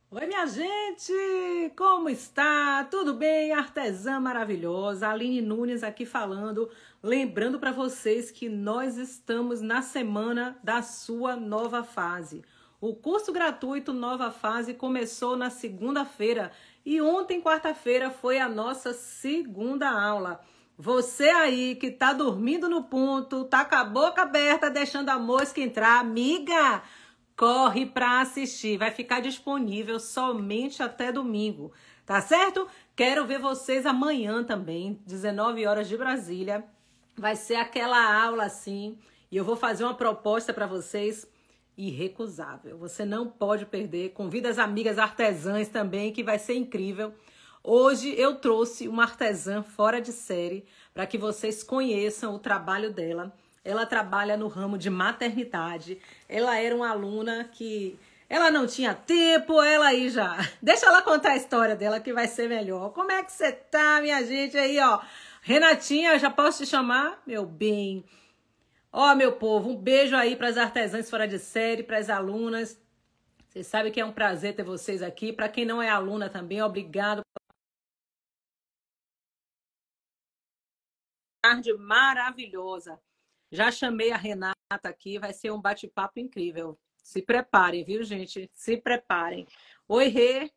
Oi, minha gente! Como está? Tudo bem? Artesã maravilhosa, Aline Nunes aqui falando, lembrando para vocês que nós estamos na semana da sua nova fase. O curso gratuito Nova Fase começou na segunda-feira e ontem, quarta-feira, foi a nossa segunda aula. Você aí que tá dormindo no ponto, tá com a boca aberta, deixando a mosca entrar, amiga, corre para assistir. Vai ficar disponível somente até domingo, tá certo? Quero ver vocês amanhã também, 19 horas de Brasília. Vai ser aquela aula assim, e eu vou fazer uma proposta para vocês irrecusável. Você não pode perder. Convida as amigas artesãs também, que vai ser incrível. Hoje eu trouxe uma artesã fora de série para que vocês conheçam o trabalho dela. Ela trabalha no ramo de maternidade. Ela era uma aluna que ela não tinha tempo, ela aí já. Deixa ela contar a história dela que vai ser melhor. Como é que você tá, minha gente aí, ó? Renatinha, já posso te chamar? Meu bem. Ó, meu povo, um beijo aí para as artesãs fora de série, para as alunas. Vocês sabem que é um prazer ter vocês aqui. Para quem não é aluna também, obrigado. Tarde maravilhosa. Já chamei a Renata aqui, vai ser um bate-papo incrível. Se preparem, viu, gente? Se preparem. Oi, Rê.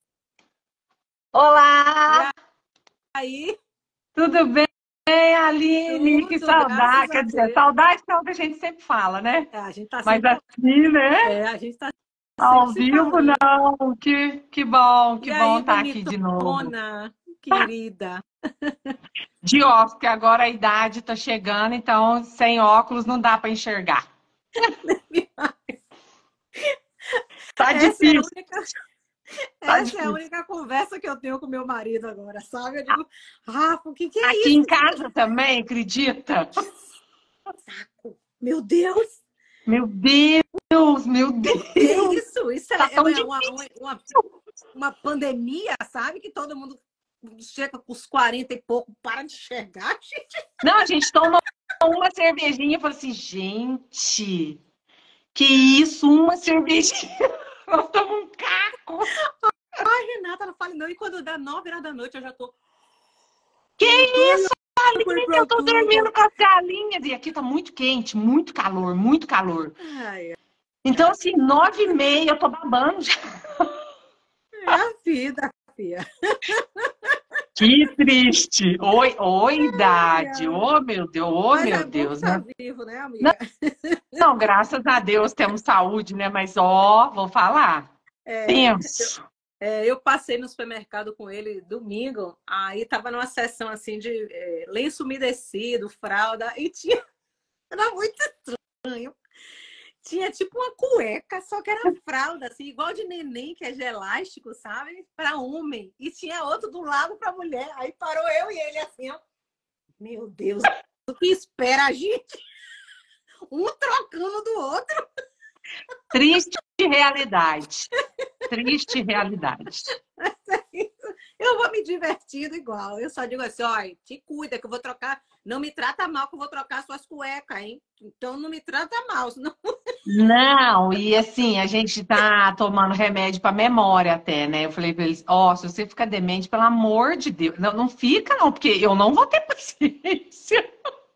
Olá, E aí? tudo bem, Aline? Que Tudo, graças saudade. a Quer dizer, Deus. saudade é o que a gente sempre fala, né? A gente tá Mas sempre, assim, né? a gente tá sempre Ao se vivo, falando. não. E Que aí, bom estar aqui de novo. bonitona, querida? De óculos, porque agora a idade está chegando, então sem óculos não dá para enxergar. Tá Essa é a difícil, única, tá essa é a difícil. única conversa que eu tenho com meu marido agora, sabe? Eu digo, Rafa, o que que é Aqui isso? em casa também, acredita? Saco. Meu Deus, Meu Deus, meu que Deus, isso? Isso tá é tão uma, difícil. uma pandemia, sabe? Que todo mundo chega com os 40 e pouco, para de enxergar, gente. Não, a gente toma uma cervejinha e fala assim, gente, que isso, uma cervejinha? Nós tomamos um caco. Ai, Renata, ela fala, não, e quando dá 9 horas da noite, eu já tô. Que Meu Deus, isso, foi Aline? pra Eu tô dormindo cama. com as galinhas. E aqui tá muito quente, muito calor, muito calor. Ai, Então, assim, 9h30, eu tô babando já. é a vida, filha. Que triste. Oi, oi, Ai, idade. ai. Oh, Mas meu é bom Deus, estar né? vivo, né, Não, amiga? não, graças a Deus temos saúde, né? Mas, ó, vou falar. É, Tenso. eu passei no supermercado com ele domingo, aí tava numa sessão assim de lenço umedecido, fralda, e tinha. Era muito estranho. Tinha tipo uma cueca, só que era fralda, assim, igual de neném, que é de elástico, sabe? Para homem. E tinha outro do lado para mulher. Aí parou eu e ele assim, ó. Meu Deus, o que espera a gente? Um trocando do outro. Triste realidade. Triste realidade. Eu vou me divertindo igual. Eu só digo assim, olha, te cuida que eu vou trocar. Não me trata mal que eu vou trocar suas cuecas, hein? Então não me trata mal, senão... Não, e assim, a gente tá tomando remédio para memória até, né? Eu falei para eles, ó, se você ficar demente, pelo amor de Deus, não, não fica não, porque eu não vou ter paciência.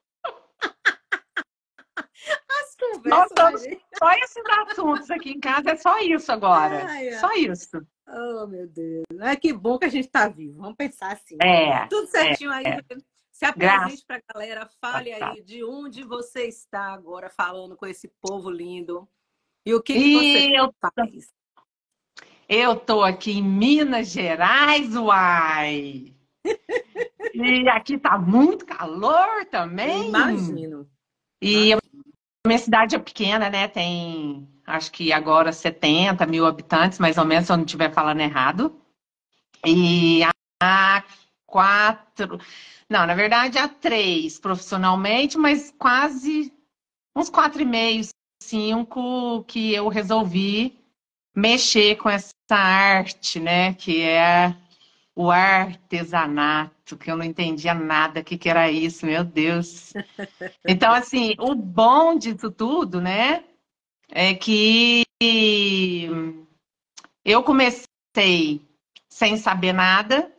As Nós conversas da estamos gente. só esses assuntos aqui em casa, é só isso agora. Ai, ai. Só isso. Oh, meu Deus. É que bom que a gente está vivo. Vamos pensar assim. É, Tudo certinho aí. Se graças apresente para a galera. a Fale Deus. aí de onde você está agora falando com esse povo lindo. E o que que você E faz? eu tô aqui em Minas Gerais, uai. E aqui tá muito calor Eu também. imagino. E Imagino. minha cidade é pequena, né? Tem, acho que agora 70 mil habitantes, mais ou menos, se eu não estiver falando errado. E há quatro. Não, na verdade há três profissionalmente, mas quase uns 4,5, 5 que eu resolvi mexer com essa arte, né? Que é o artesanato, que eu não entendia nada, o que que era isso, meu Deus. Então, assim, o bom disso tudo, né? É que eu comecei sem saber nada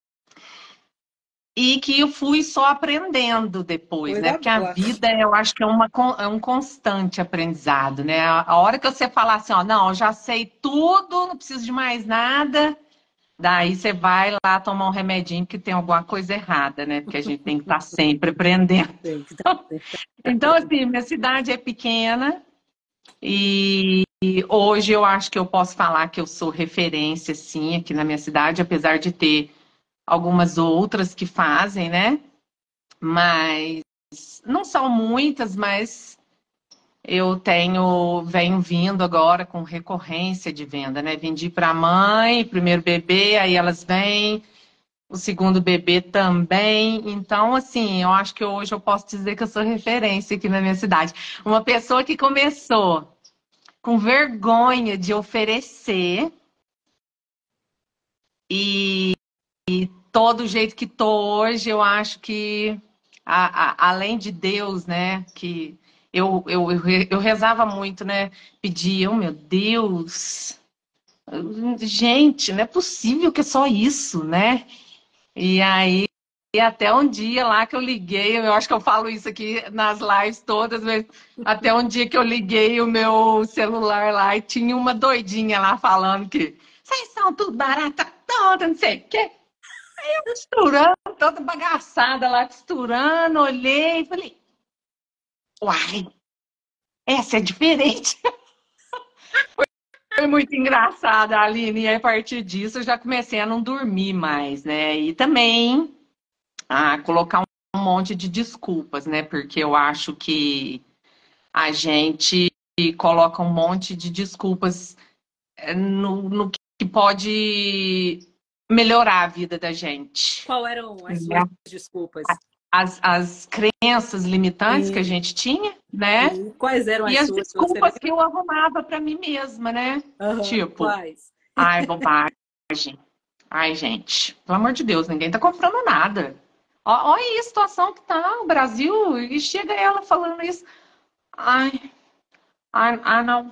e que eu fui só aprendendo depois, né? Coisa Porque a boa. vida, eu acho que é um constante aprendizado, né? A hora que você falar assim, ó, não, eu já sei tudo, não preciso de mais nada, daí você vai lá tomar um remedinho que tem alguma coisa errada, né? Porque a gente tem que estar sempre aprendendo. Tem que dar certo. Então, assim, minha cidade é pequena e hoje eu acho que eu posso falar que eu sou referência, sim, aqui na minha cidade, apesar de ter algumas outras que fazem, né? Mas não são muitas, mas venho vindo agora com recorrência de venda, né? Vendi para a mãe, primeiro bebê, aí elas vêm, o segundo bebê também. Então, assim, eu acho que hoje eu posso dizer que eu sou referência aqui na minha cidade. Uma pessoa que começou com vergonha de oferecer e todo o jeito que tô hoje, eu acho que além de Deus, né, que eu rezava muito, né, pedia, oh meu Deus, gente, não é possível que é só isso, né? E aí, até um dia lá que eu liguei, eu acho que eu falo isso aqui nas lives todas, mas até um dia que eu liguei o meu celular lá e tinha uma doidinha lá falando que vocês são tudo barata toda, não sei o quê. Costurando, toda bagaçada lá, costurando, olhei e falei, uai, essa é diferente. Foi muito engraçada, Aline, e a partir disso eu já comecei a não dormir mais, né? E também a colocar um monte de desculpas, né? Porque eu acho que a gente coloca um monte de desculpas no que pode melhorar a vida da gente. Qual eram as suas Né? desculpas? As crenças limitantes que a Sim, gente tinha, né? sim. Quais eram E as as suas? Você desculpas que lembra? eu arrumava para mim mesma, né? Aham. Tipo, Quais? ai, bobagem. Ai, gente, pelo amor de Deus, ninguém tá comprando nada. Olha aí a situação que tá o Brasil, e chega ela falando isso. Ai, não,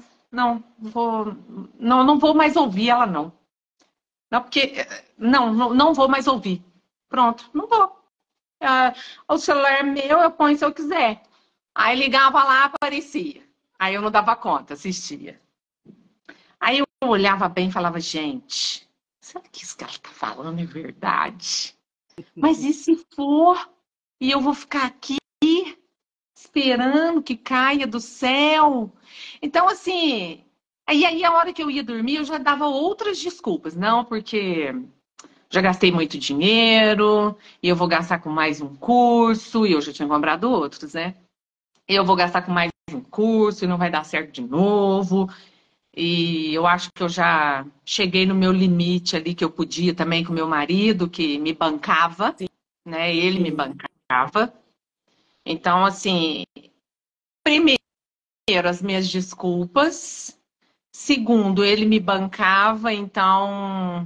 não vou mais ouvir ela, não. Não, porque, não vou mais ouvir. Pronto, não vou. Ah, o celular é meu, eu ponho se eu quiser. Aí ligava lá, aparecia. Aí eu não dava conta, assistia. Aí eu olhava bem e falava, gente, será que isso que ela tá falando é verdade? Mas e se for? E eu vou ficar aqui esperando que caia do céu? Então, assim, aí a hora que eu ia dormir, eu já dava outras desculpas. Não, porque já gastei muito dinheiro, e eu vou gastar com mais um curso, e eu já tinha comprado outros, né? Eu vou gastar com mais um curso e não vai dar certo de novo. E eu acho que eu já cheguei no meu limite ali que eu podia também com meu marido, que me bancava, né? Ele me Sim. bancava. Então, assim, primeiro, as minhas desculpas. Segundo, ele me bancava, então,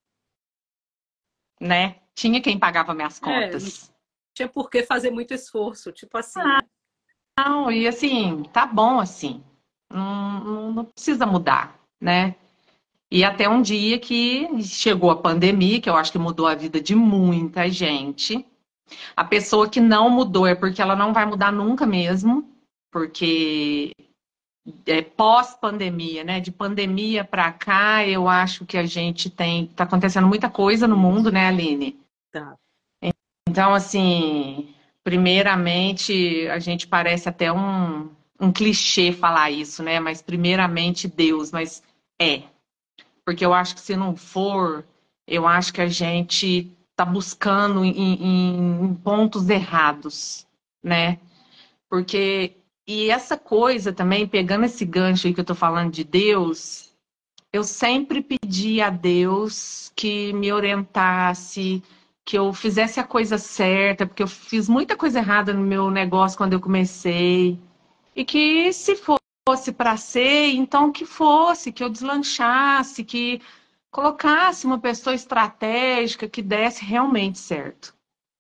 né? Tinha quem pagava minhas É, não contas. tinha por que fazer muito esforço, tipo assim, né? Não, e assim, tá bom assim. Não precisa mudar, né? E até um dia que chegou a pandemia, que eu acho que mudou a vida de muita gente. A pessoa que não mudou é porque ela não vai mudar nunca mesmo, porque é pós-pandemia, né? De pandemia para cá, eu acho que a gente tá acontecendo muita coisa no mundo, né, Aline? Tá. Então, assim, primeiramente, a gente parece até um clichê falar isso, né? Mas primeiramente Deus, mas é. Porque eu acho que se não for, eu acho que a gente está buscando em pontos errados, né? Porque, e essa coisa também, pegando esse gancho aí que eu tô falando de Deus, eu sempre pedi a Deus que me orientasse, que eu fizesse a coisa certa, porque eu fiz muita coisa errada no meu negócio quando eu comecei. E que se fosse para ser, então que fosse, que eu deslanchasse, que colocasse uma pessoa estratégica que desse realmente certo.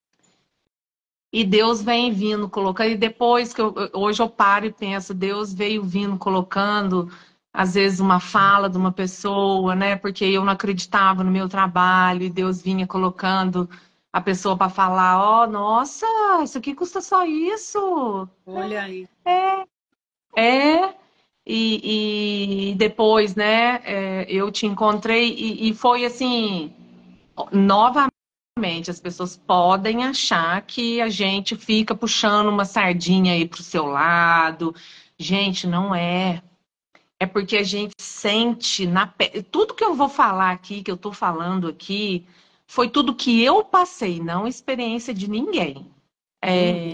E Deus vem vindo colocando, e depois que hoje eu paro e penso, Deus veio vindo colocando às vezes, uma fala de uma pessoa, né? Porque eu não acreditava no meu trabalho e Deus vinha colocando a pessoa para falar, ó, nossa, isso aqui custa só isso. Olha aí. É, e depois, né, eu te encontrei e foi assim, novamente, as pessoas podem achar que a gente fica puxando uma sardinha aí pro seu lado. Gente, não é. É porque a gente sente na pele. Tudo que eu vou falar aqui, que eu tô falando aqui, foi tudo que eu passei, não experiência de ninguém. Uhum.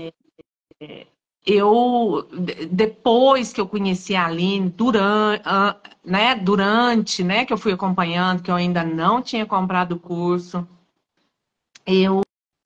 Depois que eu conheci a Aline, durante, né, que eu fui acompanhando, que eu ainda não tinha comprado o curso, eu,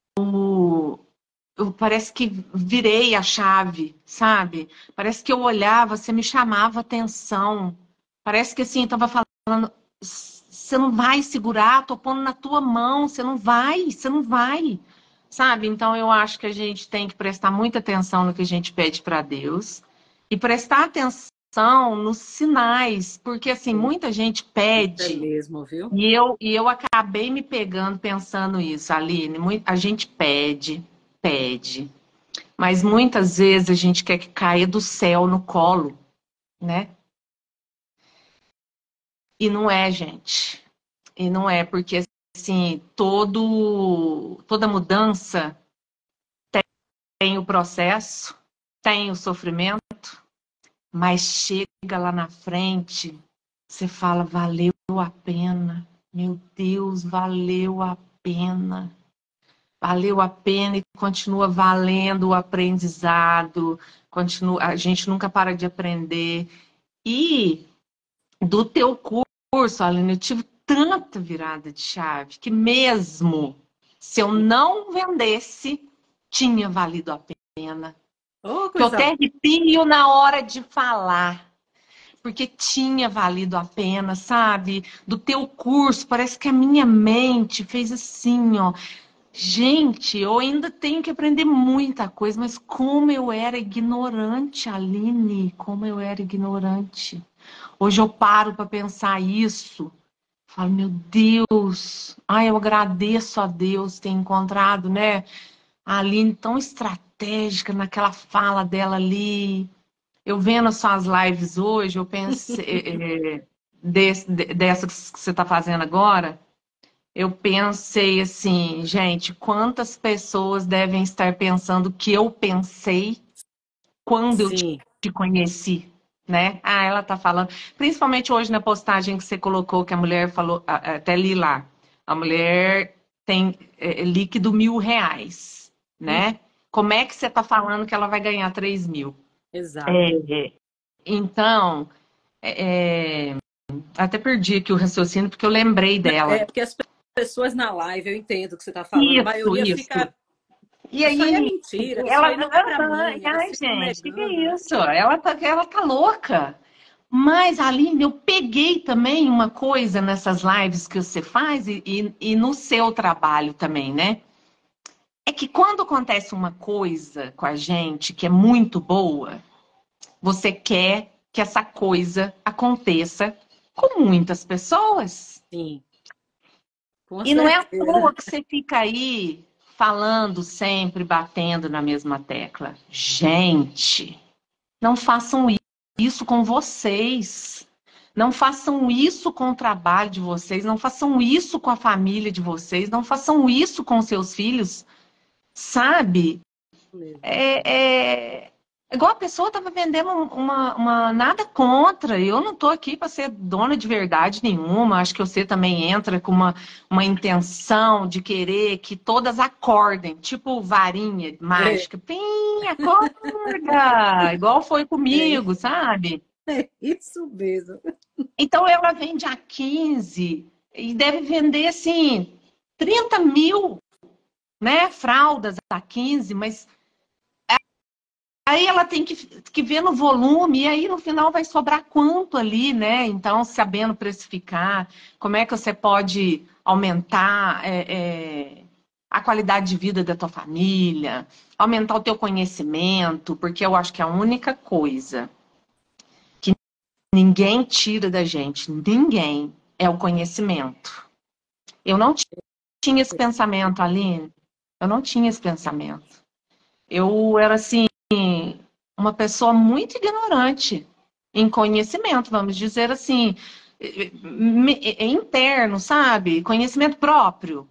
eu parece que virei a chave, sabe? Parece que eu olhava, você me chamava atenção. Parece que assim, eu tava falando, você não vai segurar, tô pondo na tua mão, você não vai. Sabe? Então eu acho que a gente tem que prestar muita atenção no que a gente pede para Deus e prestar atenção nos sinais, porque assim, muita gente Isso é pede mesmo, viu? e eu acabei me pegando pensando isso, Aline, a gente pede, mas muitas vezes a gente quer que caia do céu no colo, né? E não é, gente. E não é, porque assim, toda mudança tem o processo, tem o sofrimento, mas chega lá na frente, você fala, valeu a pena. Meu Deus, valeu a pena. Valeu a pena e continua valendo o aprendizado. Continua, a gente nunca para de aprender. E do teu curso, Aline, eu tive tanta virada de chave que mesmo se eu não vendesse, tinha valido a pena. Oh, Que eu coisa até arrepio na hora de falar, porque tinha valido a pena, sabe? Do teu curso, parece que a minha mente fez assim, ó. Gente, eu ainda tenho que aprender muita coisa, mas como eu era ignorante, Aline, como eu era ignorante. Hoje eu paro para pensar isso. Falo, meu Deus, ai, eu agradeço a Deus ter encontrado, né? A Aline tão estratégica naquela fala dela ali. Eu vendo as suas lives hoje, eu pensei, dessa que você está fazendo agora, eu pensei assim, gente, quantas pessoas devem estar pensando que eu pensei quando eu sim, te conheci, né? Ah, ela tá falando, principalmente hoje na postagem que você colocou, que a mulher falou, até li lá, a mulher tem líquido R$ 1.000, hum, né? Como é que você tá falando que ela vai ganhar 3.000? exato. É, então, até perdi aqui o raciocínio porque eu lembrei É dela. porque as pessoas na live, eu entendo o que você está falando, a Isso, maioria isso. fica. E Isso aí é aí, mentira, isso ela, aí não é para mim, eles ai, ficam gente, o que negando, é né? isso? Ela tá louca. Mas, Aline, eu peguei também uma coisa nessas lives que você faz e no seu trabalho também, né? É que quando acontece uma coisa com a gente que é muito boa, você quer que essa coisa aconteça com muitas pessoas. Sim, com E não é à certeza. toa que você fica aí falando sempre, batendo na mesma tecla. Gente, não façam isso com vocês. Não façam isso com o trabalho de vocês. Não façam isso com a família de vocês. Não façam isso com seus filhos. Sabe? É igual a pessoa estava vendendo nada contra. Eu não estou aqui para ser dona de verdade nenhuma. Acho que você também entra com uma intenção de querer que todas acordem, tipo varinha É, mágica. Pim, acorda! Igual foi é, comigo, sabe? é isso mesmo. Então ela vende a 15 e deve vender assim 30.000, né? Fraldas a 15, mas aí ela tem que ver no volume, e aí no final vai sobrar quanto ali, né? Então, sabendo precificar, como é que você pode aumentar a qualidade de vida da tua família, aumentar o teu conhecimento, porque eu acho que a única coisa que ninguém tira da gente, ninguém, é o conhecimento. Eu não tinha esse pensamento, Aline. Eu não tinha esse pensamento. Eu era, assim, uma pessoa muito ignorante em conhecimento, vamos dizer assim, interno, sabe? Conhecimento próprio.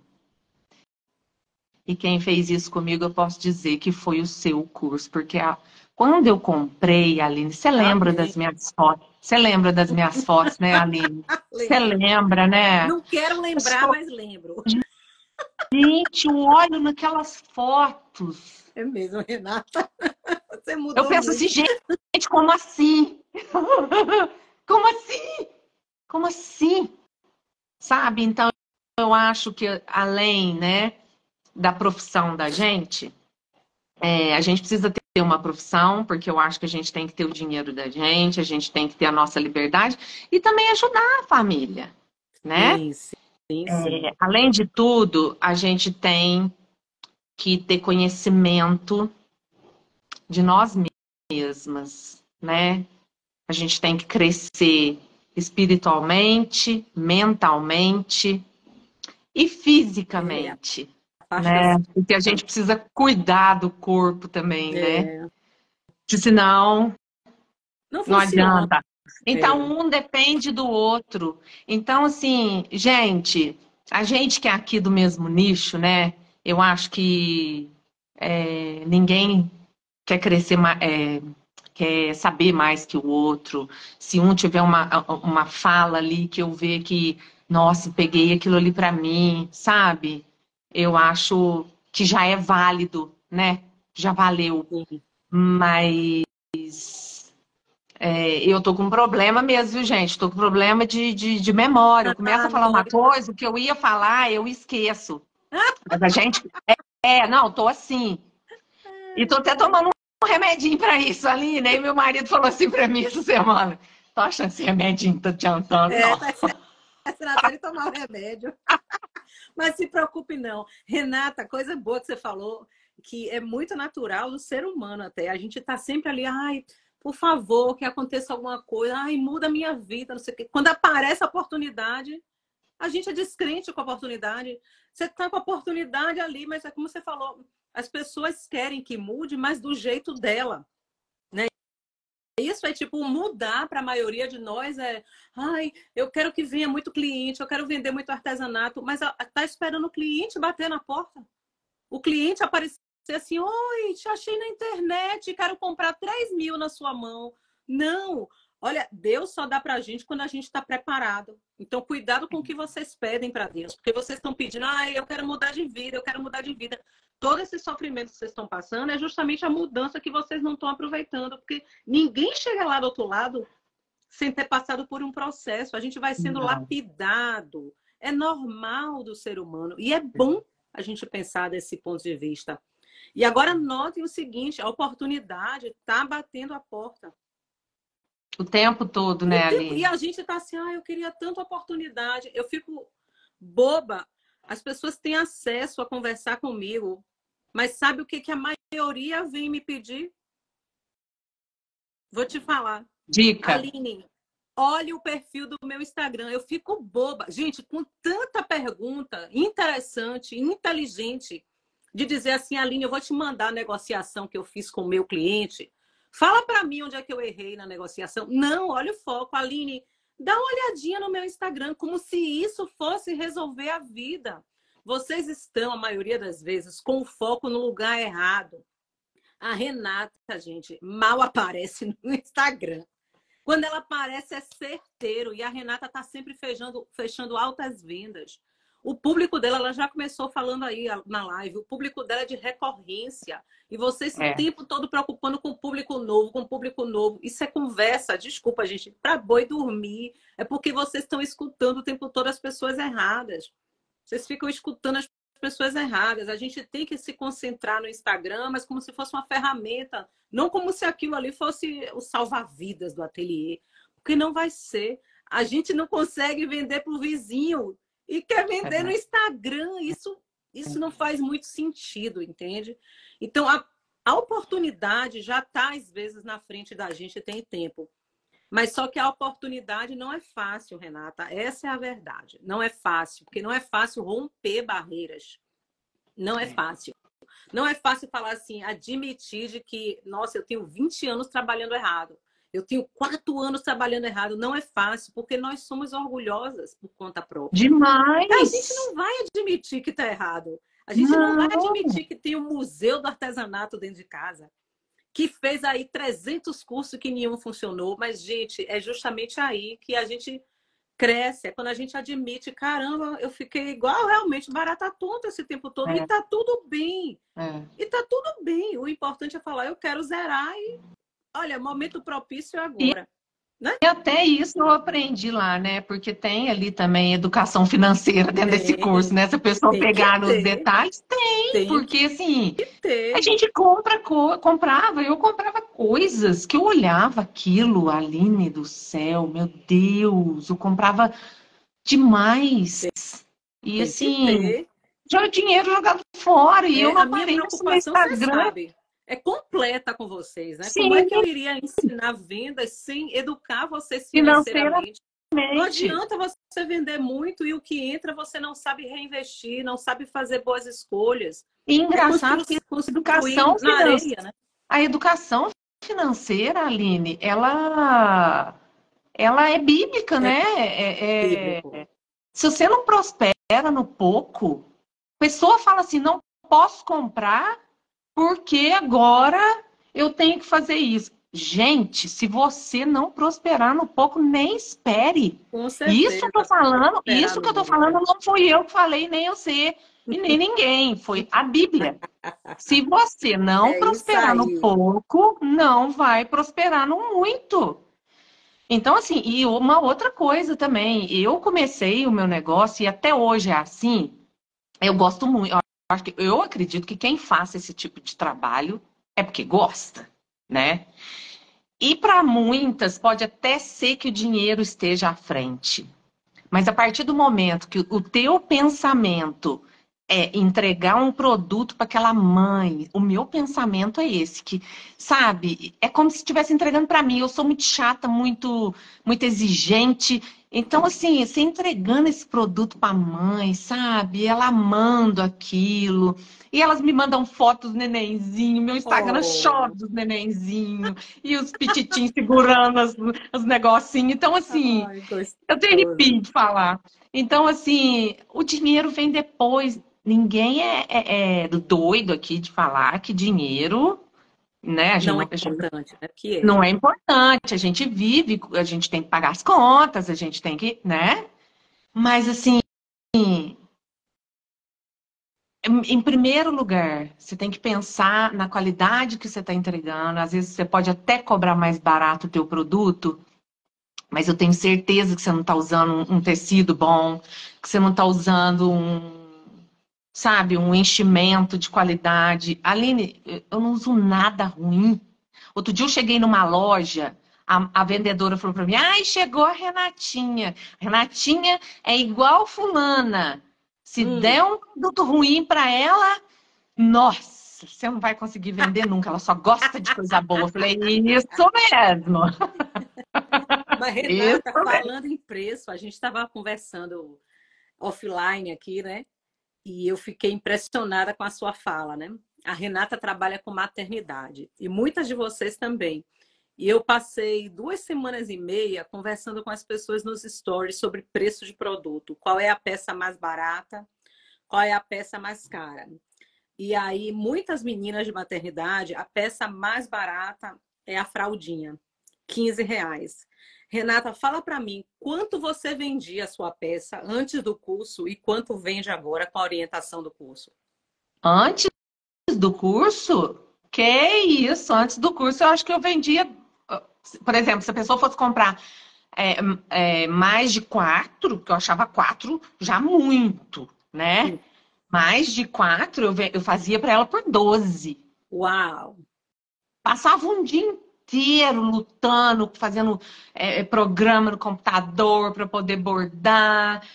E quem fez isso comigo, eu posso dizer que foi o seu curso, porque quando eu comprei, Aline, você lembra Amém. das minhas fotos? Você lembra das minhas fotos, né, Aline? Você Lembro. lembra, né? Não quero lembrar, mas lembro. Gente, eu olho naquelas fotos. É mesmo, Renata. Você Eu mudou penso assim, muito. gente, como assim? Como assim? Como assim? Sabe? Então, eu acho que além, né, da profissão da gente, a gente precisa ter uma profissão, porque eu acho que a gente tem que ter o dinheiro da gente, a gente tem que ter a nossa liberdade e também ajudar a família, né? Sim, sim, sim. Além de tudo, a gente tem que ter conhecimento de nós mesmas, né? A gente tem que crescer espiritualmente, mentalmente e A fisicamente, parte da né? Porque a saúde. gente precisa cuidar do corpo também, né? É, Porque senão não não funciona. adianta. Então, É, um depende do outro. Então, assim, gente, a gente que é aqui do mesmo nicho, né? Eu acho que ninguém quer crescer mais, quer saber mais que o outro. Se um tiver uma fala ali que eu ver que, nossa, peguei aquilo ali para mim, sabe? Eu acho que já é válido, né? Já valeu. sim. Mas eu tô com um problema mesmo, viu, gente? Tô com problema de memória. Eu começo Ah, a falar uma memória. coisa, o que eu ia falar, eu esqueço. Mas a gente. Não, tô assim. E tô até tomando um remedinho pra isso, Aline. Aí meu marido falou assim pra mim essa semana: tô achando esse remedinho tá adiantando, É, não. tá certo até de tomar o remédio. Mas se preocupe, não. Renata, coisa boa que você falou, que é muito natural do ser humano até. A gente tá sempre ali, ai, por favor, que aconteça alguma coisa, ai, muda a minha vida, não sei o quê. Quando aparece a oportunidade, a gente é descrente com a oportunidade. Você tá com a oportunidade ali, mas é como você falou, as pessoas querem que mude, mas do jeito dela. Isso é tipo mudar para a maioria de nós ai, eu quero que venha muito cliente, eu quero vender muito artesanato, mas tá esperando o cliente bater na porta. O cliente aparecer assim, oi, te achei na internet, quero comprar 3.000 na sua mão. Não, olha, Deus só dá para a gente quando a gente está preparado. Então, cuidado com o que vocês pedem para Deus, porque vocês estão pedindo, ai, eu quero mudar de vida, eu quero mudar de vida. Todo esse sofrimento que vocês estão passando é justamente a mudança que vocês não estão aproveitando, porque ninguém chega lá do outro lado sem ter passado por um processo. A gente vai sendo Não. lapidado. É normal do ser humano. E é bom a gente pensar desse ponto de vista. E agora notem o seguinte: a oportunidade está batendo a porta. O tempo todo, né, E Aline? a gente está assim, eu queria tanta oportunidade. Eu fico boba. As pessoas têm acesso a conversar comigo, mas sabe o que, que a maioria vem me pedir? Vou te falar. Dica. Aline, olhe o perfil do meu Instagram. Eu fico boba. Gente, com tanta pergunta interessante, inteligente, de dizer assim, Aline, eu vou te mandar a negociação que eu fiz com o meu cliente. Fala para mim onde é que eu errei na negociação. Não, olha o foco. Aline, dá uma olhadinha no meu Instagram, como se isso fosse resolver a vida. Vocês estão, a maioria das vezes, com o foco no lugar errado. A Renata, gente, mal aparece no Instagram. Quando ela aparece, é certeiro. E a Renata está sempre fechando altas vendas. O público dela, ela já começou falando aí na live, o público dela é de recorrência. E vocês o É, tempo todo preocupando com o público novo, com o público novo. Isso é conversa, desculpa, gente, para boi dormir. É porque vocês estão escutando o tempo todo as pessoas erradas. Vocês ficam escutando as pessoas erradas. A gente tem que se concentrar no Instagram, mas como se fosse uma ferramenta, não como se aquilo ali fosse o salva-vidas do ateliê, porque não vai ser. A gente não consegue vender para o vizinho e quer vender no Instagram. Isso não faz muito sentido, entende? Então, a oportunidade já está, às vezes, na frente da gente tem tempo. Mas só que a oportunidade não é fácil, Renata. Essa é a verdade. Não é fácil, porque não é fácil romper barreiras. Não é É. fácil. Não é fácil falar assim, admitir de que, nossa, eu tenho 20 anos trabalhando errado. Eu tenho 4 anos trabalhando errado. Não é fácil, porque nós somos orgulhosas por conta própria. A gente Demais! não vai admitir que está errado. A gente não vai Não, admitir que tem um museu do artesanato dentro de casa, que fez aí 300 cursos que nenhum funcionou. Mas, gente, é justamente aí que a gente cresce. É quando a gente admite, caramba, eu fiquei igual realmente barata tonta esse tempo todo. E é, tá tudo bem. é. E tá tudo bem. O importante é falar, eu quero zerar e, olha, momento propício é E agora, né? até isso eu aprendi lá, né? Porque tem ali também educação financeira dentro desse curso, Tem, né? Se a pessoa tem que pegar nos ter, detalhes, tem, tem que porque assim, a ter. gente eu comprava coisas que eu olhava aquilo, Aline do céu, meu Deus, eu comprava demais. E Tem que assim, ter. já o dinheiro jogado fora. E eu É, não a minha apareço no preocupação, você Instagram. sabe, é completa com vocês, né? Como é Sim, que eu iria ensinar vendas sem educar vocês financeiramente. financeiramente? Não adianta você vender muito e o que entra você não sabe reinvestir, não sabe fazer boas escolhas. E É engraçado que construir na areia, né? a educação financeira, Aline, ela é bíblica, É né? bíblico. Se você não prospera no pouco, a pessoa fala assim, não posso comprar porque agora eu tenho que fazer isso. Gente, se você não prosperar no pouco, nem espere. Com certeza, esperar Isso que no eu tô falando muito. não fui eu que falei, nem você, e nem ninguém, foi a Bíblia. Se você não É isso prosperar no aí. pouco, não vai prosperar no muito. Então, assim, e uma outra coisa também, eu comecei o meu negócio e até hoje é assim, eu gosto muito, eu acredito que quem faça esse tipo de trabalho é porque gosta, né? E para muitas pode até ser que o dinheiro esteja à frente, mas a partir do momento que o teu pensamento é entregar um produto para aquela mãe, o meu pensamento é esse, que, sabe, é como se estivesse entregando para mim. Eu sou muito chata, muito exigente. Então, assim, você entregando esse produto para a mãe, sabe? Ela amando aquilo. E elas me mandam fotos do nenenzinho, meu Instagram chora Oh, dos nenenzinhos, e os pititinhos segurando os negocinhos. Então, assim, ai, eu tenho gostoso. arrepio de falar. Então, assim, o dinheiro vem depois. Ninguém é doido aqui de falar que dinheiro, né? Não é importante, né? Que é. Não é importante. A gente vive, a gente tem que pagar as contas, a gente tem que, né? Mas, assim, em primeiro lugar, você tem que pensar na qualidade que você está entregando. Às vezes, você pode até cobrar mais barato o teu produto, mas eu tenho certeza que você não está usando um tecido bom, que você não está usando sabe, um enchimento de qualidade. Aline, eu não uso nada ruim. Outro dia eu cheguei numa loja, a vendedora falou para mim: ai, chegou a Renatinha. Renatinha é igual fulana. Se Hum. der um produto ruim para ela, nossa, você não vai conseguir vender nunca. Ela só gosta de coisa boa. Eu falei: isso mesmo. Mas, Isso Renata, mesmo. falando em preço, a gente estava conversando offline aqui, né? E eu fiquei impressionada com a sua fala, né? A Renata trabalha com maternidade e muitas de vocês também. E eu passei 2 semanas e meia conversando com as pessoas nos stories sobre preço de produto. Qual é a peça mais barata? Qual é a peça mais cara? E aí, muitas meninas de maternidade, a peça mais barata é a fraldinha, R$ 15. Renata, fala para mim, quanto você vendia a sua peça antes do curso e quanto vende agora com a orientação do curso? Antes do curso? Que isso? Antes do curso, eu acho que eu vendia. Por exemplo, se a pessoa fosse comprar mais de quatro, porque eu achava quatro já muito, né? Hum. Mais de quatro, eu fazia para ela por 12. Uau! Passava um dia inteiro lutando, fazendo programa no computador para poder bordar.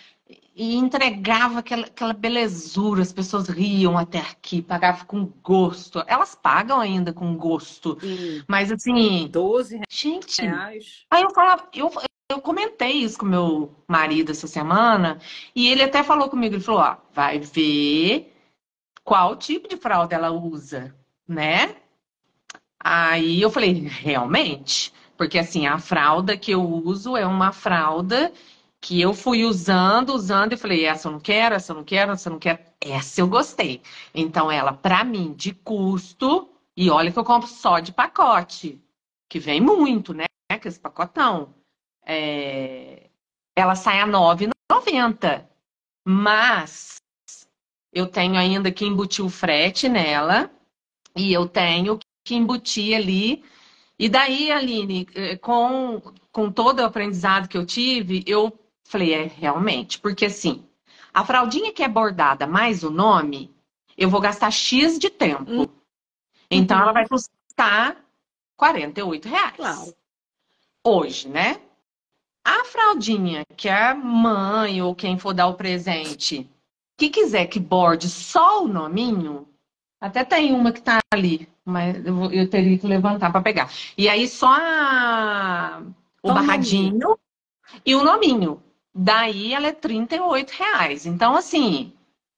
e entregava aquela belezura, as pessoas riam até aqui, pagavam com gosto. Elas pagam ainda com gosto, Sim, mas assim, 12 gente. reais. Aí eu falava, eu comentei isso com meu marido essa semana, e ele até falou comigo, ele falou, ó, vai ver qual tipo de fralda ela usa, né? Aí eu falei, realmente? Porque assim, a fralda que eu uso é uma fralda que eu fui usando e falei, essa eu não quero, essa eu não quero, essa eu não quero, essa eu gostei. Então ela, pra mim, de custo, e olha que eu compro só de pacote, que vem muito, né? Que esse pacotão. É, ela sai a R$ 9,90. Mas eu tenho ainda que embutir o frete nela e eu tenho que embutir ali. E daí, Aline, com todo o aprendizado que eu tive, eu falei, realmente, porque assim, a fraldinha que é bordada mais o nome, eu vou gastar X de tempo. Então ela Uhum, vai custar R$ 48 claro. hoje, né? A fraldinha que a mãe ou quem for dar o presente que quiser que borde só o nominho, até tem uma que tá ali, mas eu teria que levantar para pegar. E aí só o Só o nominho. barradinho e o nominho. Daí ela é R$ 38. Então, assim,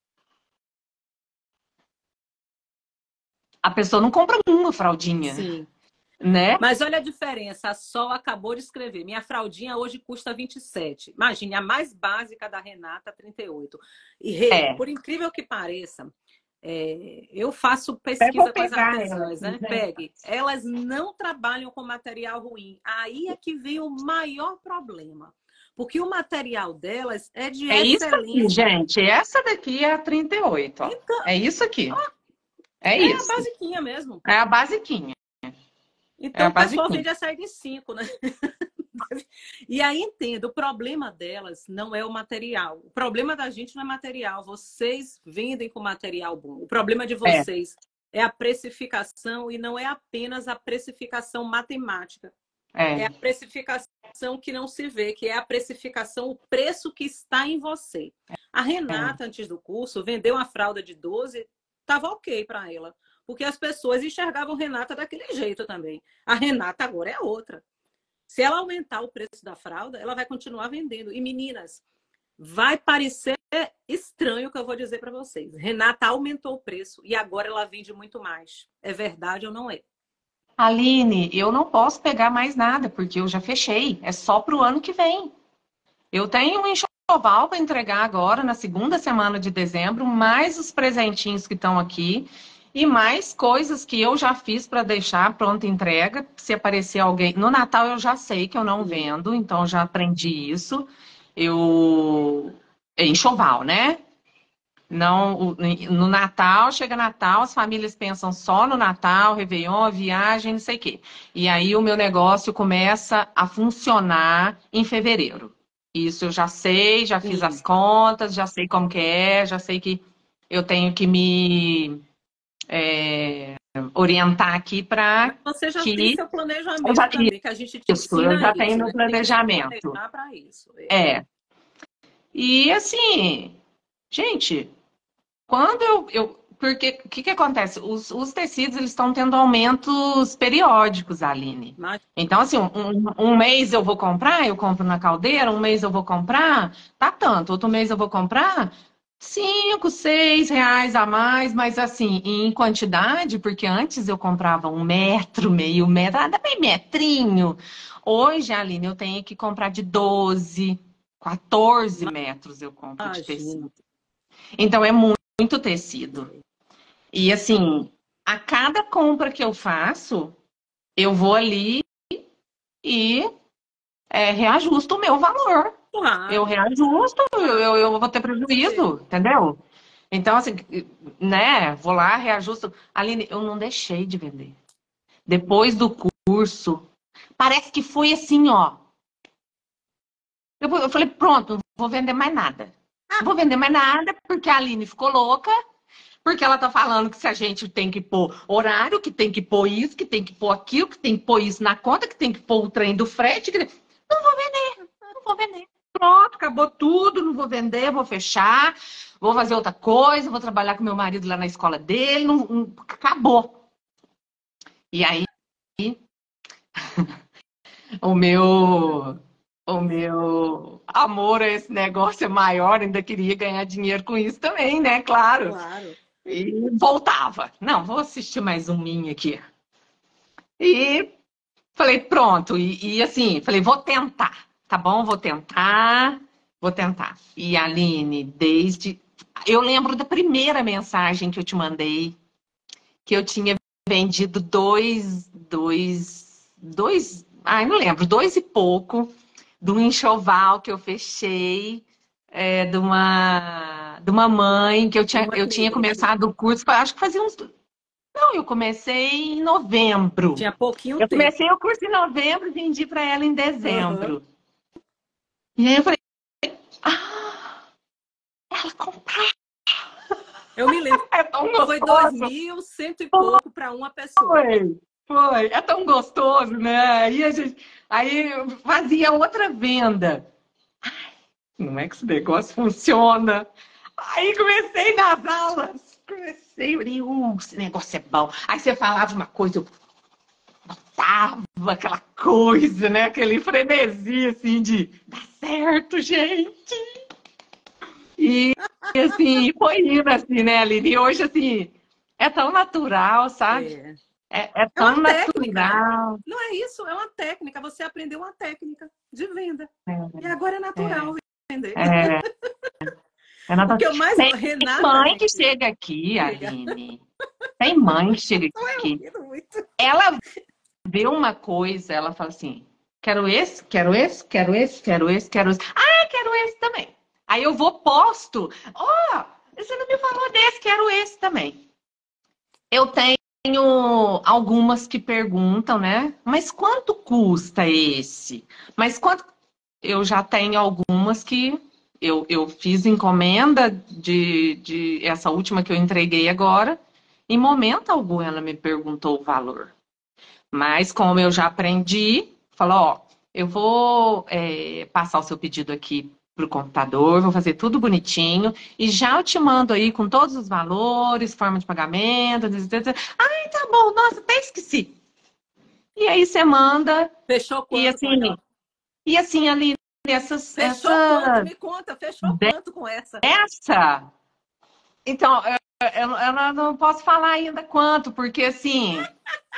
a pessoa não compra uma fraldinha, Sim. né? Mas olha a diferença. A Sol acabou de escrever. Minha fraldinha hoje custa 27. Imagine, a mais básica da Renata, 38. E, Rê, É. por incrível que pareça, eu faço Até vou pesquisa com as pegar ela artesãs, aqui, né? gente. Pegue. Elas não trabalham com material ruim. Aí é que vem o maior problema. Porque o material delas é de É isso aqui, excelência. gente. Essa daqui é a 38, ó. Então, É isso aqui. É é a isso. basiquinha mesmo. É a basiquinha. É Então a o pessoal basiquinha. vende a série de 5, né? E aí entendo, o problema delas não é o material. O problema da gente não é material. Vocês vendem com material bom. O problema de É, vocês é a precificação e não é apenas a precificação matemática. É é, a precificação que não se vê, que é a precificação, o preço que está em você. A é. Renata, antes do curso, vendeu uma fralda de 12, estava ok para ela. Porque as pessoas enxergavam Renata daquele jeito também. A Renata agora é outra. Se ela aumentar o preço da fralda, ela vai continuar vendendo. E meninas, vai parecer estranho o que eu vou dizer para vocês. Renata aumentou o preço e agora ela vende muito mais. É verdade ou não é? Aline, eu não posso pegar mais nada, porque eu já fechei. É só para o ano que vem. Eu tenho um enxoval para entregar agora, na segunda semana de dezembro, mais os presentinhos que estão aqui e mais coisas que eu já fiz para deixar pronta entrega. Se aparecer alguém. No Natal eu já sei que eu não Sim. vendo, então já aprendi isso. Eu. É enxoval, né? Não, no Natal, chega Natal, as famílias pensam só no Natal, Réveillon, viagem, não sei o quê. E aí o meu negócio começa a funcionar em fevereiro. Isso eu já sei, já fiz as Sim. contas, já sei como que é, já sei que eu tenho que me orientar aqui para Mas você já tem que seu eu planejamento já, também, que a gente te isso, eu ensina já tenho isso, meu né? Tem que se planejamento. planejar para isso. É. E assim, gente, quando porque o que que acontece? Os tecidos eles estão tendo aumentos periódicos, Aline. Mas, Então, assim, um mês eu vou comprar, eu compro na caldeira, um mês eu vou comprar, tá tanto. Outro mês eu vou comprar 5, 6 reais a mais, mas assim, em quantidade, porque antes eu comprava 1 metro, meio metro, bem metrinho. Hoje, Aline, eu tenho que comprar de 12, 14 metros eu compro de imagino. tecido. Então é muito tecido. E assim, a cada compra que eu faço, eu vou ali e reajusto o meu valor. Eu Claro. reajusto, eu vou ter Você. prejuízo, entendeu? Então, assim, né, vou lá, reajusto. Aline, eu não deixei de vender. Depois do curso, parece que foi assim, ó. Eu falei, pronto, não vou vender mais nada. Não vou vender mais nada, porque a Aline ficou louca. Porque ela tá falando que se a gente tem que pôr horário, que tem que pôr isso, que tem que pôr aquilo, que tem que pôr isso na conta, que tem que pôr o trem do frete. Não vou vender, não vou vender. pronto, acabou tudo, não vou vender, vou fechar, vou fazer outra coisa, vou trabalhar com meu marido lá na escola dele, acabou. E aí, o meu, o meu amor a esse negócio é maior, ainda queria ganhar dinheiro com isso também, né? Claro. Claro. E voltava. Não, vou assistir mais um minha aqui. E falei, pronto. E assim, falei, vou tentar, tá bom? Vou tentar, vou tentar. E Aline, desde. Eu lembro da primeira mensagem que eu te mandei, que eu tinha vendido ai, não lembro, dois e pouco, de um enxoval que eu fechei, de uma mãe, que De uma eu tinha cliente. começado o curso, acho que fazia uns. Não, eu comecei em novembro. Tinha pouquinho Eu tempo. comecei o curso em novembro e vendi para ela em Aham. dezembro. E aí eu falei, ah, ela comprou. Eu me lembro. É tão Foi dois gostoso. mil, cento e pouco para uma pessoa. Foi, foi. É tão gostoso, né? Aí eu fazia outra venda. Como é que esse negócio funciona? Aí comecei nas aulas. Comecei, eu falei, esse negócio é bom. Aí você falava uma coisa, eu tava aquela coisa, né? Aquele frenesi, assim, de dá certo, gente. E, assim, foi indo, assim, né, Aline? E hoje, assim, é tão natural, sabe? É. É É uma tão técnica. natural. Não é isso, é uma técnica. Você aprendeu uma técnica de venda. E agora é É, natural vender. é, é O natural. que eu mais. Tem Renata, mãe que gente. chega aqui, Diga. Aline. Tem mãe que chega Não é aqui. ouvindo muito. Ela vê uma coisa, ela fala assim: quero esse, quero esse, quero esse, quero esse, quero esse. Ah, quero esse também. Aí eu vou, posto. Ó, você não me falou desse, quero esse também. Eu tenho algumas que perguntam, né? Mas quanto custa esse? Mas quanto. Eu já tenho algumas que eu fiz encomenda de essa última que eu entreguei agora. Em momento algum ela me perguntou o valor. Mas como eu já aprendi, falou, ó, eu vou passar o seu pedido aqui pro computador, vou fazer tudo bonitinho e já eu te mando aí com todos os valores, forma de pagamento, etc. Ai, tá bom, nossa, até esqueci. E aí você manda Fechou e quanto com ela? assim ali Fechou quanto? Me conta, fechou quanto com essa? dessa, então eu não posso falar ainda quanto, porque assim,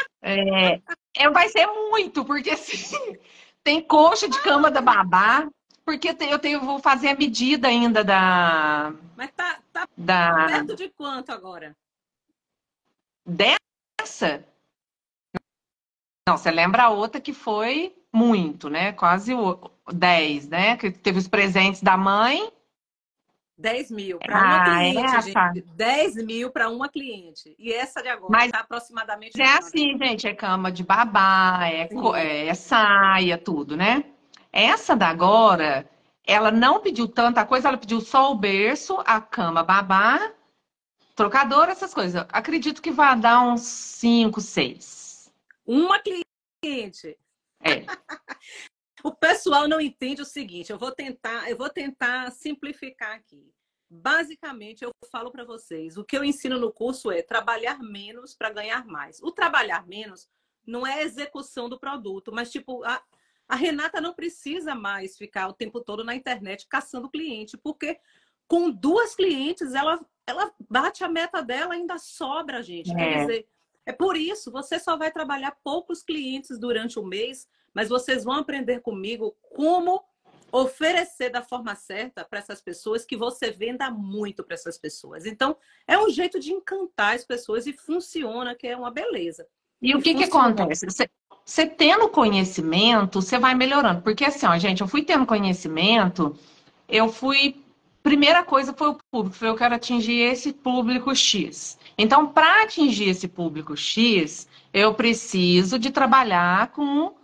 vai ser muito, porque assim, tem coxa de cama da babá, porque vou fazer a medida ainda Mas tá da perto de quanto agora? dessa. Não, você lembra a outra que foi muito, né? Quase 10, né? Que teve os presentes da mãe. 10 mil para uma Ah, cliente, gente. essa. 10 mil para uma cliente. E essa de agora Mas tá aproximadamente é quanto? assim, gente, é cama de babá, Sim. é saia, tudo, né? Essa da agora, ela não pediu tanta coisa, ela pediu só o berço, a cama babá, trocador, essas coisas. Acredito que vai dar uns 5, 6. Uma cliente. É. O pessoal não entende o seguinte, eu vou tentar simplificar aqui. Basicamente, eu falo para vocês, o que eu ensino no curso é trabalhar menos para ganhar mais. O trabalhar menos não é a execução do produto, mas tipo, a Renata não precisa mais ficar o tempo todo na internet caçando cliente, porque com duas clientes ela bate a meta dela e ainda sobra, gente. Quer É. dizer, é por isso, você só vai trabalhar poucos clientes durante o mês, mas vocês vão aprender comigo como oferecer da forma certa para essas pessoas, que você venda muito para essas pessoas. Então, é um jeito de encantar as pessoas e funciona, que é uma beleza. E o E que funciona. acontece? Você tendo conhecimento, você vai melhorando. Porque assim, ó, gente, eu fui tendo conhecimento, eu fui. Primeira coisa foi o público, foi eu quero atingir esse público X. Então, para atingir esse público X, eu preciso de trabalhar com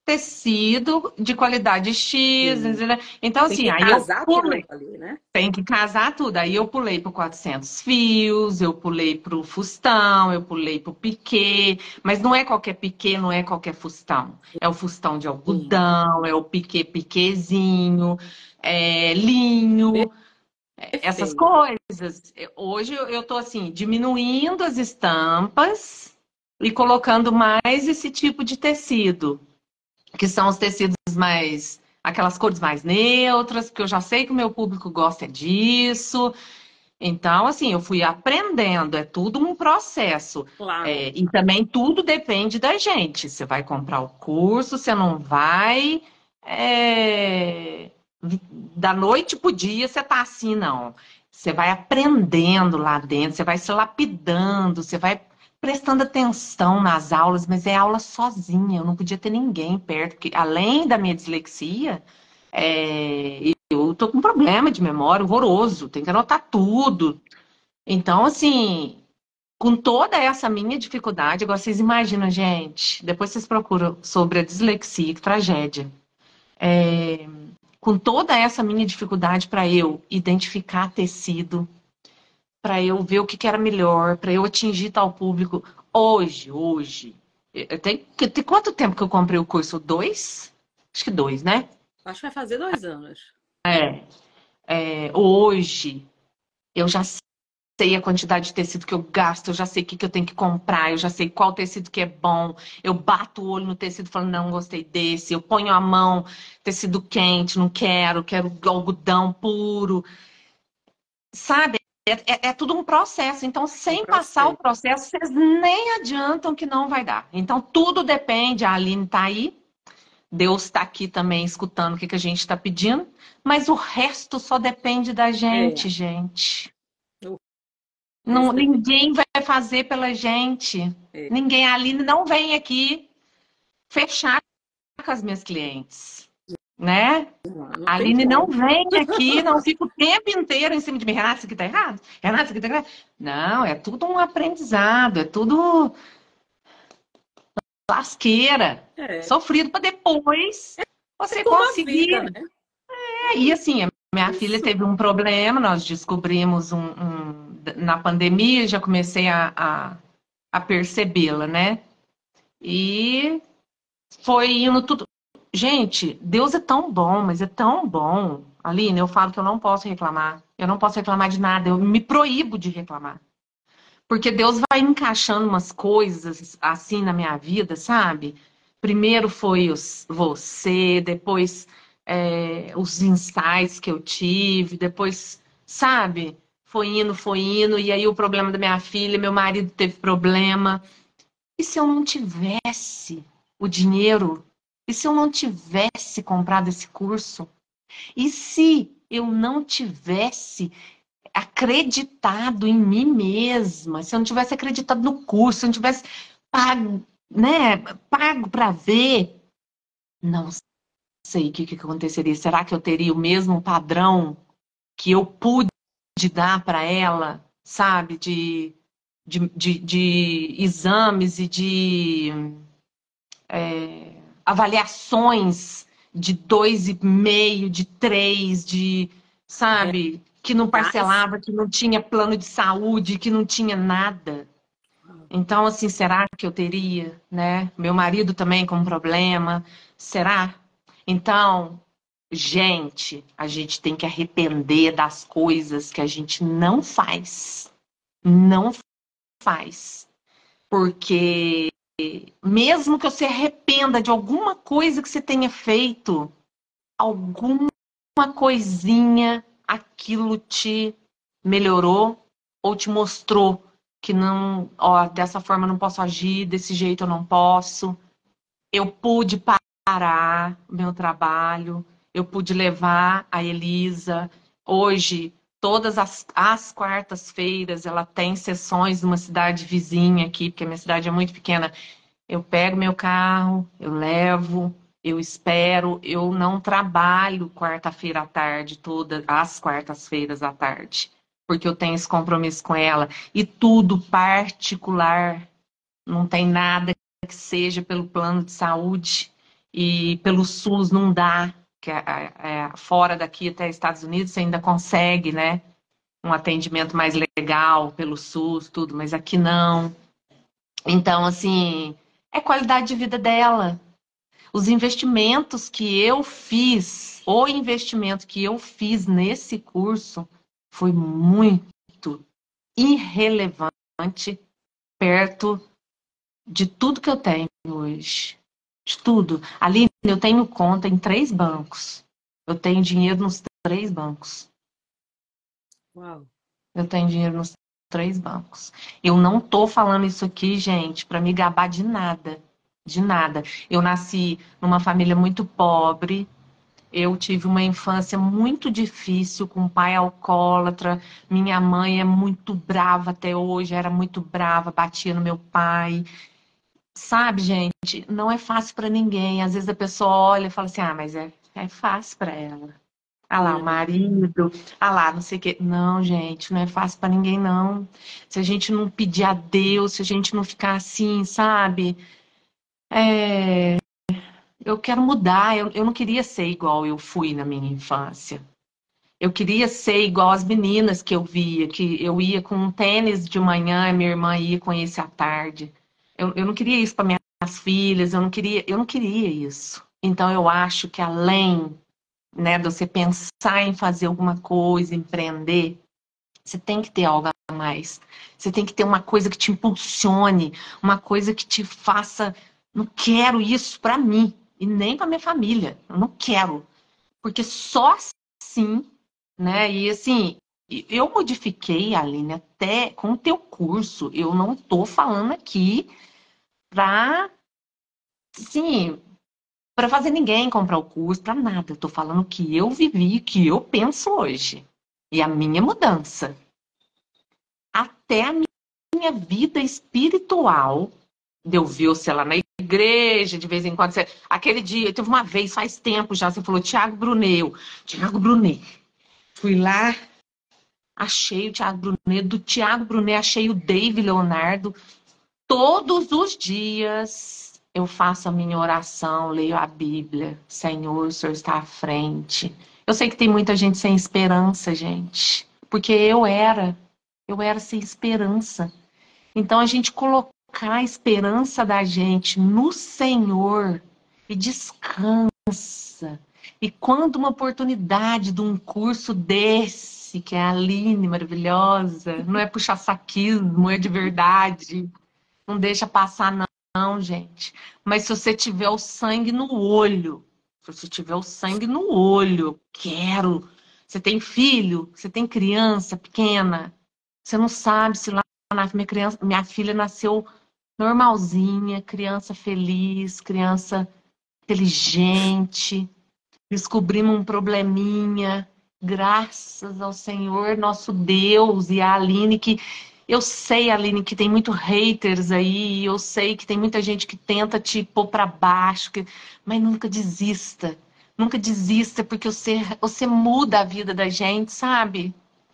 tecido de qualidade X, Sim. né? Então, Tem assim, que aí eu casar tudo pulei. ali, né? Tem que casar tudo. Aí eu pulei pro 400 fios, eu pulei pro fustão, eu pulei pro piquê. Mas não é qualquer piquê, não é qualquer fustão. É o fustão de Sim. algodão, é o piquezinho, é linho, essas Perfeito. coisas. Hoje eu tô assim, diminuindo as estampas e colocando mais esse tipo de tecido, que são os tecidos mais, aquelas cores mais neutras, porque eu já sei que o meu público gosta disso. Então, assim, eu fui aprendendo, é tudo um processo. Claro. E também tudo depende da gente. Você vai comprar o curso, você não vai. é, Da noite pro dia você tá assim, não. Você vai aprendendo lá dentro, você vai se lapidando, você vai prestando atenção nas aulas, mas é aula sozinha, eu não podia ter ninguém perto, porque além da minha dislexia, eu tô com um problema de memória horroroso, tem que anotar tudo. Então, assim, com toda essa minha dificuldade, agora vocês imaginam, gente, depois vocês procuram sobre a dislexia, que tragédia. Com toda essa minha dificuldade para eu identificar tecido, para eu ver o que que era melhor, para eu atingir tal público. Hoje, tem quanto tempo que eu comprei o curso? Dois? Acho que dois, né? Acho que vai fazer 2 anos. É, hoje, eu já sei a quantidade de tecido que eu gasto, eu já sei o que que eu tenho que comprar, eu já sei qual tecido que é bom. Eu bato o olho no tecido falando, não gostei desse. Eu ponho a mão, tecido quente, não quero, quero algodão puro. Sabe? É tudo um processo. Então, Um sem passar o processo. processo, vocês nem adiantam que não vai dar. Então, tudo depende. A Aline está aí, Deus está aqui também escutando o que que a gente está pedindo, mas o resto só depende da É. gente, gente. O Não, resto depende. ninguém vai fazer pela gente. É. Ninguém. A Aline não vem aqui fechar com as minhas clientes, né? Não, não A tem Aline não como. vem aqui, não fica o tempo inteiro em cima de mim. Renata, isso aqui tá errado? Renata, isso aqui tá errado? Não, é tudo um aprendizado, é tudo lasqueira, É. sofrido para depois É você como a vida, conseguir. né? E assim, a minha filha Isso. teve um problema, nós descobrimos na pandemia, já comecei a percebê-la, né? E foi indo tudo. Gente, Deus é tão bom, mas é tão bom. Aline, eu falo que eu não posso reclamar. Eu não posso reclamar de nada. Eu me proíbo de reclamar. Porque Deus vai encaixando umas coisas assim na minha vida, sabe? Primeiro foi você, depois os insights que eu tive, depois, sabe? Foi indo, e aí o problema da minha filha, meu marido teve problema. E se eu não tivesse o dinheiro? E se eu não tivesse comprado esse curso? E se eu não tivesse acreditado em mim mesma? Se eu não tivesse acreditado no curso, se eu não tivesse pago, né, pago para ver? Não sei o que aconteceria. Será que eu teria o mesmo padrão que eu pude dar para ela, sabe? De exames e de avaliações de 2,5, de 3, sabe, que não Reais. parcelava, que não tinha plano de saúde, que não tinha nada. Então, assim, será que eu teria, né? Meu marido também com problema, será? Então, gente, a gente tem que arrepender das coisas que a gente não faz. Não faz. Porque mesmo que você arrependa de alguma coisa que você tenha feito, alguma coisinha, aquilo te melhorou ou te mostrou que não, ó, dessa forma eu não posso agir, desse jeito eu não posso. Eu pude parar o meu trabalho, eu pude levar a Elisa. Hoje, todas as quartas-feiras, ela tem sessões numa cidade vizinha aqui, porque a minha cidade é muito pequena. Eu pego meu carro, eu levo, eu espero, eu não trabalho quarta-feira à tarde, todas as quartas-feiras à tarde, porque eu tenho esse compromisso com ela. E tudo particular, não tem nada que seja pelo plano de saúde. e pelo SUS não dá, que fora daqui até Estados Unidos você ainda consegue, né? Um atendimento mais legal pelo SUS, tudo, mas aqui não. Então, assim, é qualidade de vida dela. Os investimentos que eu fiz, o investimento que eu fiz nesse curso foi muito irrelevante perto de tudo que eu tenho hoje. De tudo. Aline, eu tenho conta em 3 bancos. Eu tenho dinheiro nos 3 bancos. Uau. Eu tenho dinheiro nos 3 bancos. Eu não tô falando isso aqui, gente, para me gabar de nada. De nada. Eu nasci numa família muito pobre. Eu tive uma infância muito difícil com um pai alcoólatra. Minha mãe é muito brava até hoje, era muito brava, batia no meu pai. Sabe, gente, não é fácil para ninguém. Às vezes a pessoa olha e fala assim: ah, mas é fácil para ela. Ah lá, o marido, ah lá, não sei o quê. Não, gente, não é fácil para ninguém, não. Se a gente não pedir a Deus, se a gente não ficar assim, sabe? Eu quero mudar. Eu não queria ser igual eu fui na minha infância. Eu queria ser igual as meninas que eu via, que eu ia com um tênis de manhã e minha irmã ia com esse à tarde. Eu não queria isso para minhas filhas, eu não queria isso. Então eu acho que além, né, de você pensar em fazer alguma coisa, empreender, você tem que ter algo a mais. Você tem que ter uma coisa que te impulsione, uma coisa que te faça, não quero isso para mim e nem para minha família. Eu não quero, porque só assim, né? E assim, eu modifiquei, Aline, até com o teu curso. Eu não tô falando aqui para, sim, para fazer ninguém comprar o curso, para nada. Eu tô falando que eu vivi, que eu penso hoje. E a minha mudança. Até a minha vida espiritual, de eu ver você lá na igreja, de vez em quando. Aquele dia, teve uma vez, faz tempo já, você falou, Tiago Brunel. Tiago Brunet. Fui lá, achei o Tiago Brunet. Do Tiago Brunet, achei o Dave Leonardo. Todos os dias eu faço a minha oração, leio a Bíblia. Senhor, o Senhor está à frente. Eu sei que tem muita gente sem esperança, gente. Porque eu era sem esperança. Então a gente colocar a esperança da gente no Senhor e descansa. E quando uma oportunidade de um curso desse, que é a Aline maravilhosa, não é puxa-saquismo, é de verdade. Não deixa passar, não, gente. Mas se você tiver o sangue no olho, se você tiver o sangue no olho, quero. Você tem filho, você tem criança pequena, você não sabe se lá na minha filha nasceu normalzinha, criança feliz, criança inteligente. Descobrimos um probleminha, graças ao Senhor, nosso Deus, e a Aline, que eu sei, Aline, que tem muito haters aí, eu sei que tem muita gente que tenta te pôr para baixo, mas nunca desista. Nunca desista, porque você muda a vida da gente, sabe?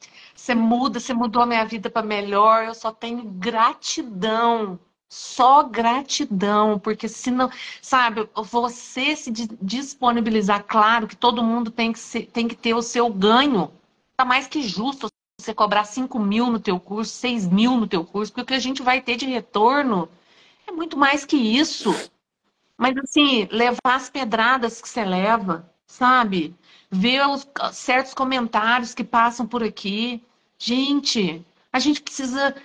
Você mudou a minha vida para melhor. Eu só tenho gratidão, só gratidão, porque se não, sabe, você se disponibilizar, claro que todo mundo tem que ter o seu ganho. Tá mais que justo você cobrar 5.000 no teu curso, 6.000 no teu curso, porque o que a gente vai ter de retorno é muito mais que isso. Mas assim, levar as pedradas que você leva, sabe? Ver certos comentários que passam por aqui. Gente, a gente precisa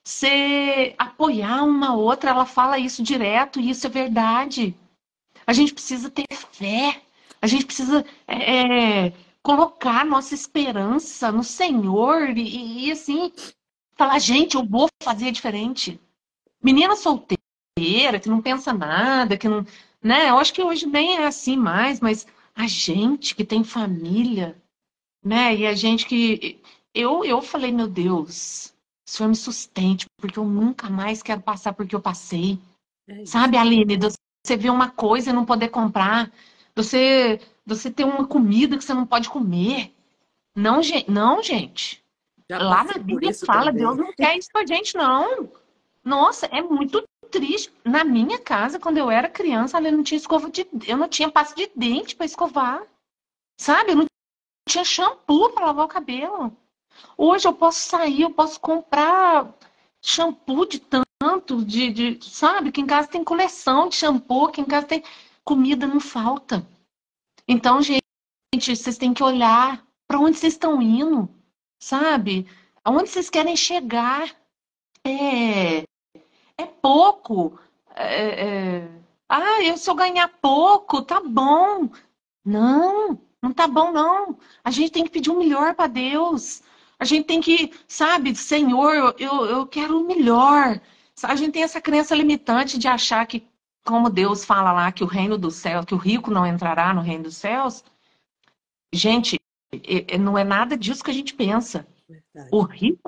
apoiar uma outra. Ela fala isso direto e isso é verdade. A gente precisa ter fé. A gente precisa colocar nossa esperança no Senhor e assim, falar, gente, eu vou fazer diferente. Menina solteira, que não pensa nada, que não. Né? Eu acho que hoje nem é assim mais, mas a gente que tem família, né? E a gente que. Eu falei, meu Deus, o Senhor me sustente, porque eu nunca mais quero passar porque eu passei. É isso. Sabe, Aline, de você ver uma coisa e não poder comprar, você ter uma comida que você não pode comer. Não, gente, não, gente. Já Lá na passei por Bíblia isso fala, Deus também. não quer isso pra gente, não. Nossa, é muito triste. Na minha casa, quando eu era criança, eu não tinha eu não tinha pasta de dente para escovar. Sabe? Eu não tinha shampoo para lavar o cabelo. Hoje eu posso sair, eu posso comprar shampoo de tanto, sabe? Aqui em casa tem coleção de shampoo, aqui em casa tem comida, não falta. Então, gente, vocês têm que olhar para onde vocês estão indo, sabe? Aonde vocês querem chegar. É pouco. Se eu ganhar pouco, tá bom. Não, não tá bom, não. A gente tem que pedir o melhor para Deus. A gente tem que, sabe, Senhor, eu quero o melhor. A gente tem essa crença limitante de achar que, como Deus fala lá, que o reino dos céus, que o rico não entrará no reino dos céus. Gente, não é nada disso que a gente pensa. Verdade. O rico,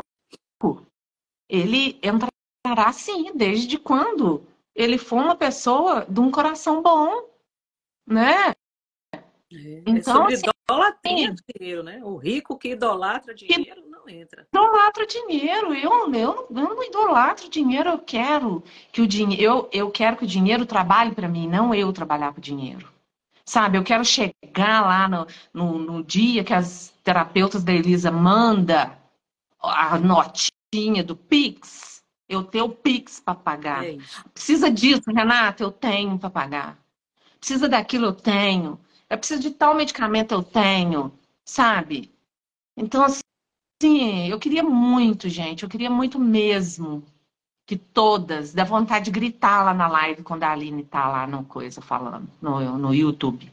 ele entrará sim, desde quando ele for uma pessoa de um coração bom, né? Então, sobre assim, idolatria do dinheiro, né? O rico que idolatra dinheiro não entra. Idolatra dinheiro. Eu não idolatro dinheiro. Eu quero que o dinheiro, eu quero que o dinheiro trabalhe para mim, não eu trabalhar para o dinheiro. Sabe, eu quero chegar lá no dia que as terapeutas da Elisa manda a notinha do Pix, eu ter o Pix para pagar. Precisa disso, Renata? Eu tenho para pagar. Precisa daquilo? Eu tenho. Eu preciso de tal medicamento? Eu tenho. Sabe? Então, assim, eu queria muito, gente. Eu queria muito mesmo que todas, dá vontade de gritar lá na live quando a Aline tá lá no coisa falando, no YouTube.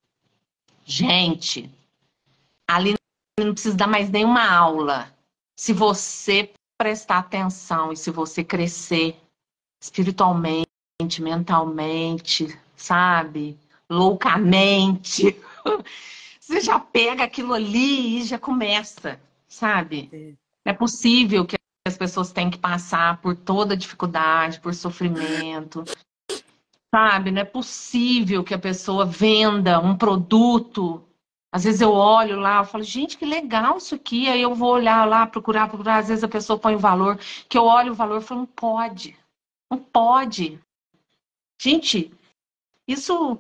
Gente, a Aline não precisa dar mais nenhuma aula. Se você prestar atenção e se você crescer espiritualmente, mentalmente, sabe? Loucamente, você já pega aquilo ali e já começa, sabe? É possível que as pessoas têm que passar por toda dificuldade, por sofrimento, sabe? Não é possível que a pessoa venda um produto. Às vezes eu olho lá, eu falo, gente, que legal isso aqui. Aí eu vou olhar lá, procurar. Às vezes a pessoa põe o valor, que eu olho o valor e falo, não pode. Não pode. Gente, isso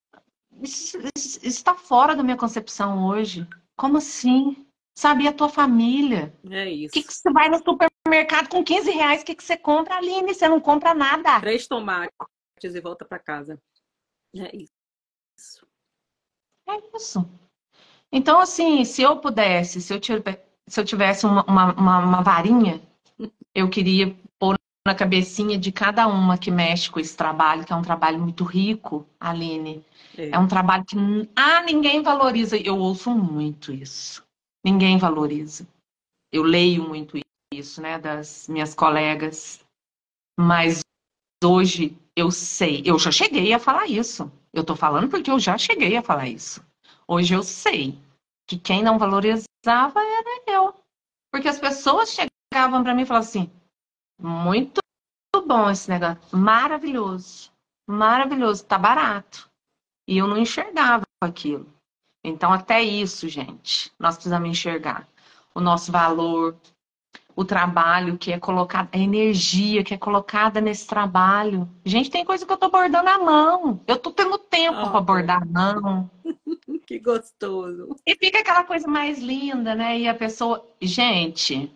está fora da minha concepção hoje. Como assim? Sabe, e a tua família? É isso. Que você vai no supermercado com R$ 15, o que você compra, Aline? Você não compra nada. 3 tomates e volta para casa. É isso. É isso. Então, assim, se eu pudesse, se eu tivesse uma varinha, eu queria pôr na cabecinha de cada uma que mexe com esse trabalho, que é um trabalho muito rico, Aline. É um trabalho que ninguém valoriza. Eu ouço muito isso. Ninguém valoriza. Eu leio muito isso, né, das minhas colegas. Mas hoje eu sei, eu já cheguei a falar isso. Eu tô falando porque eu já cheguei a falar isso. Hoje eu sei que quem não valorizava era eu. Porque as pessoas chegavam para mim e falavam assim, muito bom esse negócio, maravilhoso, maravilhoso, tá barato. E eu não enxergava aquilo. Então, até isso, gente, nós precisamos enxergar. O nosso valor, o trabalho que é colocado, a energia que é colocada nesse trabalho. Gente, tem coisa que eu tô bordando à mão. Eu tô tendo tempo para bordar à mão. Que gostoso. E fica aquela coisa mais linda, né? E a pessoa... Gente,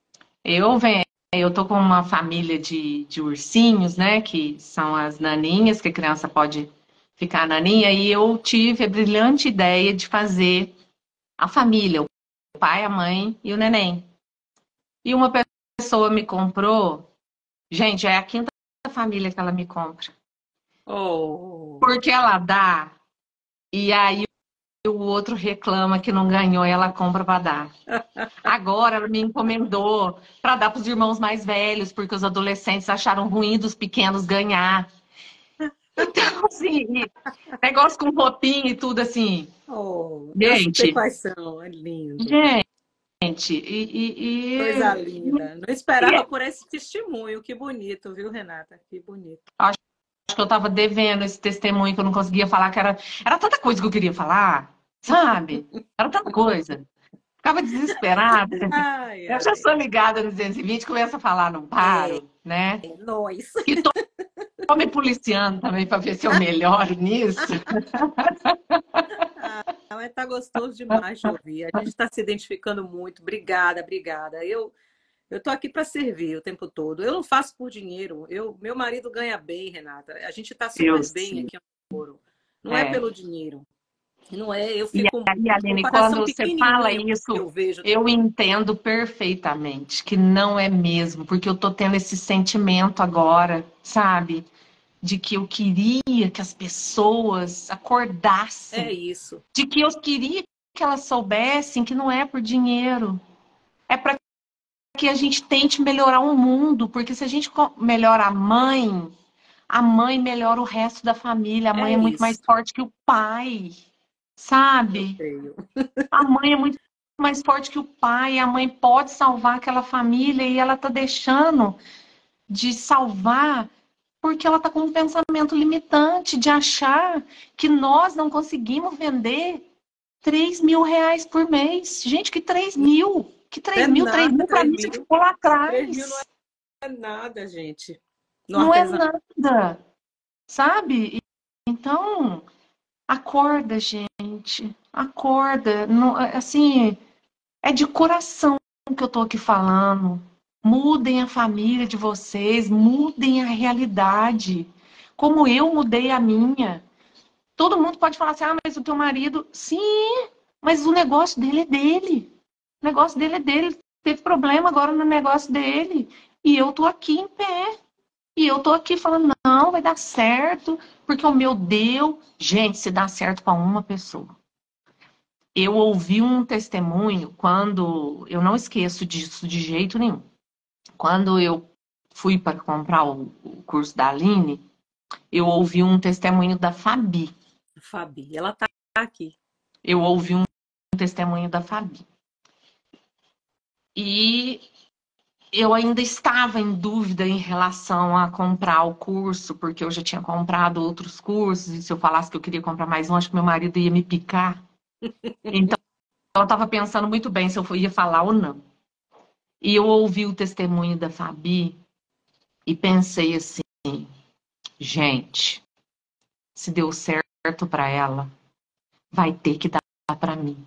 eu tô com uma família de ursinhos, né? Que são as naninhas, que a criança pode ficar naninha. E eu tive a brilhante ideia de fazer a família, o pai, a mãe e o neném. E uma pessoa me comprou, gente, é a quinta família que ela me compra. Porque ela dá, e aí o outro reclama que não ganhou e ela compra para dar. Agora ela me encomendou para dar para os irmãos mais velhos, porque os adolescentes acharam ruim dos pequenos ganhar. Então, assim, negócio com roupinha e tudo assim. Gente, quais são? É lindo. Gente, coisa linda. Não esperava por esse testemunho. Que bonito, viu, Renata? Que bonito. Acho que eu estava devendo esse testemunho que eu não conseguia falar, que era tanta coisa que eu queria falar, sabe? Era tanta coisa. Ficava desesperada. Eu já sou ligada no 220, começa a falar, não paro. né? É nóis. E tô me policiando também para ver se eu melhoro nisso. Ah, mas tá gostoso demais de ouvir. A gente está se identificando muito. Obrigada, obrigada. Eu tô aqui para servir o tempo todo. Eu não faço por dinheiro. Meu marido ganha bem, Renata. A gente está Eu super bem sei. aqui no Moro. Não é É. pelo dinheiro. Não é. Eu E fico aí, com o Aline, quando coração você fala pequenininho quando isso, eu vejo. eu entendo perfeitamente que não é mesmo, porque eu tô tendo esse sentimento agora, sabe? De que eu queria que as pessoas É acordassem, isso. de que eu queria que elas soubessem que não é por dinheiro, é para que a gente tente melhorar o mundo, porque se a gente melhora a mãe melhora o resto da família, a mãe É é muito mais isso. forte que o pai, Eu sabe? creio. A mãe é muito mais forte que o pai, a mãe pode salvar aquela família e ela tá deixando de salvar porque ela tá com um pensamento limitante de achar que nós não conseguimos vender R$ 3.000 por mês. Gente, que 3.000? Que Não 3 é mil? 3 nada, mil para 3 mim você mil. ficou lá 3 mil não atrás. é nada, gente. No Não é artesanato. nada, sabe? Então, acorda, gente. Acorda. Não, assim, é de coração que eu tô aqui falando. Mudem a família de vocês, mudem a realidade. Como eu mudei a minha. Todo mundo pode falar assim: ah, mas o teu marido. Sim, mas o negócio dele é dele. O negócio dele é dele. Teve problema agora no negócio dele. E eu tô aqui em pé. E eu tô aqui falando: não, vai dar certo, porque o meu deu. Gente, se dá certo para uma pessoa. Eu ouvi um testemunho quando. Eu não esqueço disso de jeito nenhum. Quando eu fui para comprar o curso da Aline, eu ouvi um testemunho da Fabi. Fabi, ela tá aqui. Eu ouvi um testemunho da Fabi. E eu ainda estava em dúvida em relação a comprar o curso, porque eu já tinha comprado outros cursos, e se eu falasse que eu queria comprar mais um, acho que meu marido ia me picar. Então, eu estava pensando muito bem se eu ia falar ou não. E eu ouvi o testemunho da Fabi e pensei assim, gente, se deu certo para ela, vai ter que dar para mim.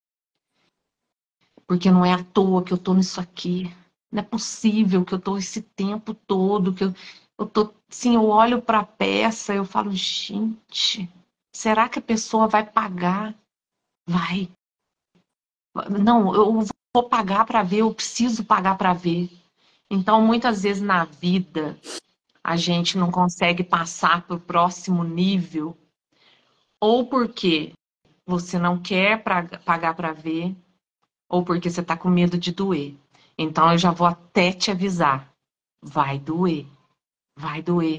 Porque não é à toa que eu tô nisso aqui. Não é possível que eu tô esse tempo todo, que eu tô, assim, eu olho para a peça, eu falo, gente, será que a pessoa vai pagar? Vai. Não, eu vou pagar para ver, eu preciso pagar para ver. Então, muitas vezes na vida, a gente não consegue passar para o próximo nível, ou porque você não quer pagar para ver, ou porque você está com medo de doer. Então eu já vou até te avisar. Vai doer. Vai doer.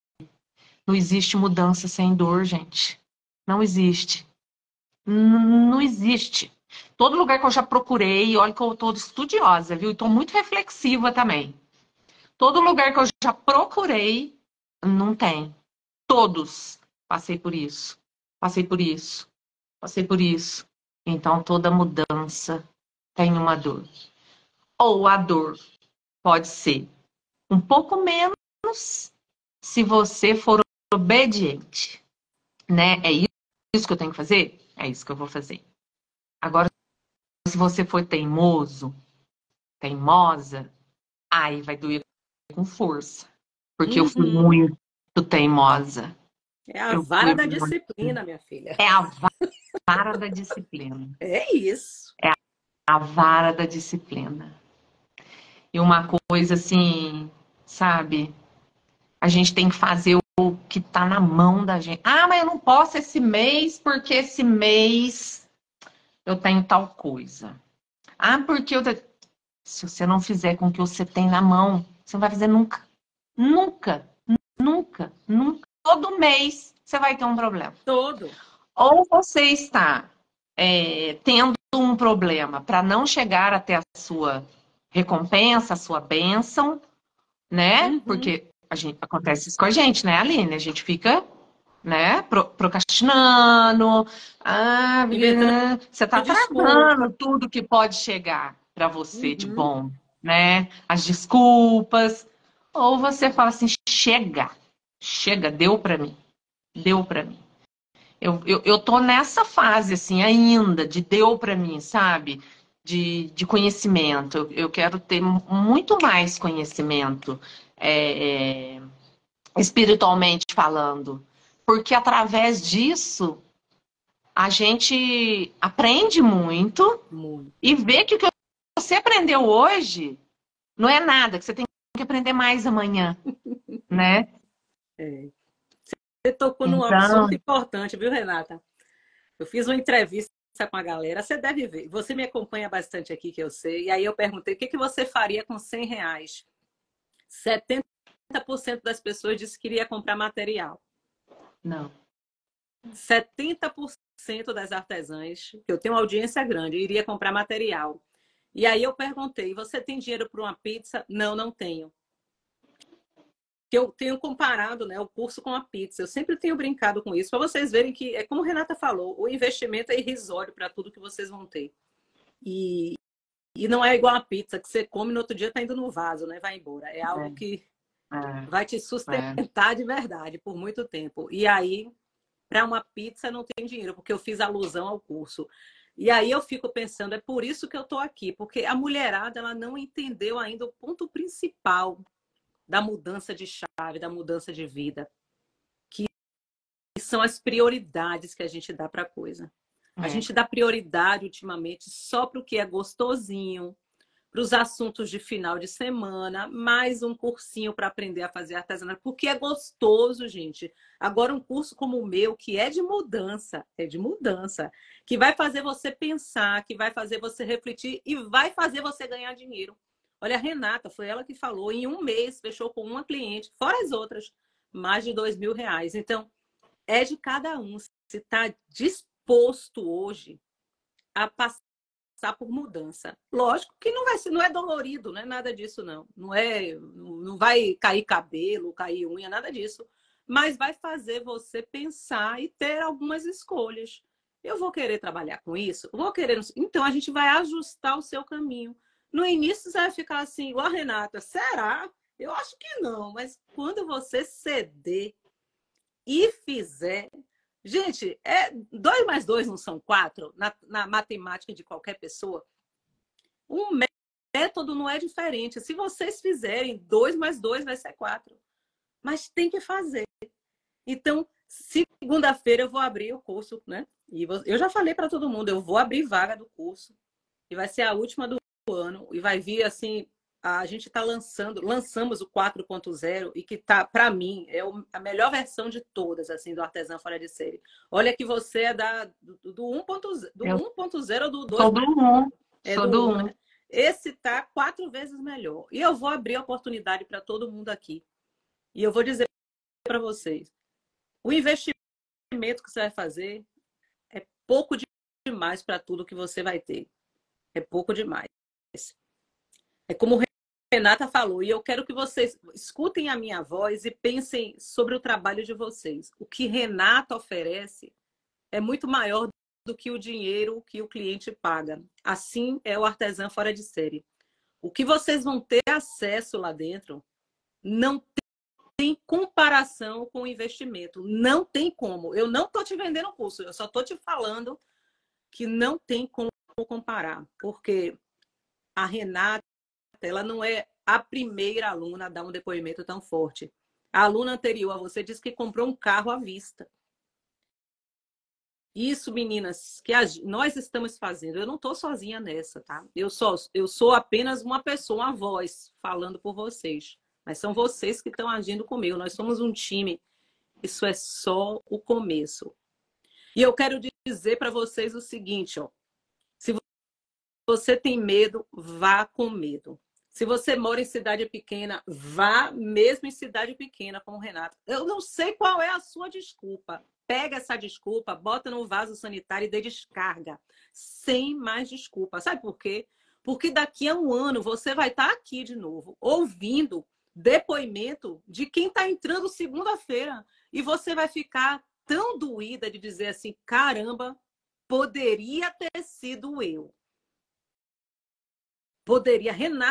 Não existe mudança sem dor, gente. Não existe. Não existe. Todo lugar que eu já procurei, olha que eu tô estudiosa, viu? E tô muito reflexiva também. Todo lugar que eu já procurei, não tem. Todos. Passei por isso. Passei por isso. Passei por isso. Então toda mudança tem uma dor. Ou a dor pode ser um pouco menos se você for obediente, né? É isso que eu tenho que fazer? É isso que eu vou fazer. Agora, se você for teimoso, teimosa, aí vai doer com força. Porque eu fui Uhum. muito teimosa. É a Eu vara fui da muito. disciplina, minha filha. É a vara da disciplina. É isso. É a vara da disciplina. E uma coisa assim, sabe? A gente tem que fazer o que tá na mão da gente. Ah, mas eu não posso esse mês porque esse mês eu tenho tal coisa. Ah, porque eu. Se você não fizer com o que você tem na mão, você não vai fazer nunca. Nunca, nunca, nunca. Todo mês você vai ter um problema. Todo. Ou você está tendo um problema para não chegar até a sua recompensa, a sua bênção, né? Uhum. Porque acontece isso com a gente, né, Aline? A gente fica, né, procrastinando. Ah, Inventando você está desculpa. atrasando tudo que pode chegar para você de Uhum. bom, né? As desculpas. ou você fala assim, chega, deu pra mim, deu pra mim. Eu tô nessa fase, assim, ainda, de deu pra mim, sabe? De conhecimento. Eu quero ter muito mais conhecimento, é, espiritualmente falando. Porque através disso, a gente aprende muito Muito. e vê que o que você aprendeu hoje não é nada, que você tem que aprender mais amanhã, né? É. Você tocou num Então, assunto importante, viu, Renata? Eu fiz uma entrevista com a galera, você deve ver. Você me acompanha bastante aqui, que eu sei. E aí eu perguntei, o que que você faria com R$ 100? 70% das pessoas disse que iria comprar material. não. 70% das artesãs, que eu tenho uma audiência grande, iria comprar material. E aí eu perguntei, você tem dinheiro para uma pizza? Não, não tenho. Que eu tenho comparado, né, o curso com a pizza. Eu sempre tenho brincado com isso, para vocês verem que, é como a Renata falou, o investimento é irrisório para tudo que vocês vão ter. E, e não é igual a pizza, que você come no outro dia está indo no vaso, né? Vai embora. É algo que É, vai te é. sustentar de verdade por muito tempo. E aí, para uma pizza não tem dinheiro, porque eu fiz alusão ao curso. E aí eu fico pensando, é por isso que eu estou aqui, porque a mulherada ela não entendeu ainda o ponto principal da mudança de chave, da mudança de vida, que são as prioridades que a gente dá para a coisa. A É. gente dá prioridade ultimamente só para o que é gostosinho, para os assuntos de final de semana, mais um cursinho para aprender a fazer artesanato, porque é gostoso, gente. Agora, um curso como o meu, que é de mudança, que vai fazer você pensar, que vai fazer você refletir e vai fazer você ganhar dinheiro. Olha, a Renata, foi ela que falou, em um mês fechou com uma cliente, fora as outras, mais de R$ 2.000. Então, é de cada um. Se está disposto hoje a passar por mudança. Lógico que não vai ser, não é dolorido, não é nada disso, não. Não vai cair cabelo, cair unha, nada disso. Mas vai fazer você pensar e ter algumas escolhas. Eu vou querer trabalhar com isso? Vou querer. Então a gente vai ajustar o seu caminho. No início você vai ficar assim, igual a Renata, será? Eu acho que não, mas quando você ceder e fizer. Gente, 2 mais 2 não são 4 na matemática de qualquer pessoa. Um método não é diferente. Se vocês fizerem 2 mais 2 vai ser 4. Mas tem que fazer. Então, segunda-feira eu vou abrir o curso, né? E eu já falei para todo mundo, eu vou abrir vaga do curso. E vai ser a última do ano. E vai vir assim, a gente está lançamos o 4.0 e que tá, para mim, é a melhor versão de todas, assim, do Artesã Fora de Série. Olha que você é do 1.0, do Eu 1.0 ou do sou 2. do um, É sou do do 1, um. né? Esse tá 4 vezes melhor. E eu vou abrir a oportunidade para todo mundo aqui. E eu vou dizer para vocês, o investimento que você vai fazer é pouco demais para tudo que você vai ter. É pouco demais. É como Renata falou, e eu quero que vocês escutem a minha voz e pensem sobre o trabalho de vocês. O que Renata oferece é muito maior do que o dinheiro que o cliente paga. Assim é o artesão fora de série. O que vocês vão ter acesso lá dentro não tem comparação com o investimento. Não tem como. Eu não estou te vendendo o curso, eu só estou te falando que não tem como comparar. Porque a Renata, ela não é a primeira aluna a dar um depoimento tão forte. A aluna anterior a você disse que comprou um carro à vista. Isso, meninas, que nós estamos fazendo. Eu não estou sozinha nessa, tá? Eu sou apenas uma pessoa, uma voz falando por vocês. Mas são vocês que estão agindo comigo. Nós somos um time. Isso é só o começo. E eu quero dizer para vocês o seguinte, ó. Se você tem medo, vá com medo. Se você mora em cidade pequena, vá mesmo em cidade pequena, como o Renato. Eu não sei qual é a sua desculpa. Pega essa desculpa, bota no vaso sanitário e dê descarga. Sem mais desculpa. Sabe por quê? Porque daqui a um ano você vai estar aqui de novo, ouvindo depoimento de quem está entrando segunda-feira. E você vai ficar tão doída de dizer assim, caramba, poderia ter sido eu. Poderia. Renata,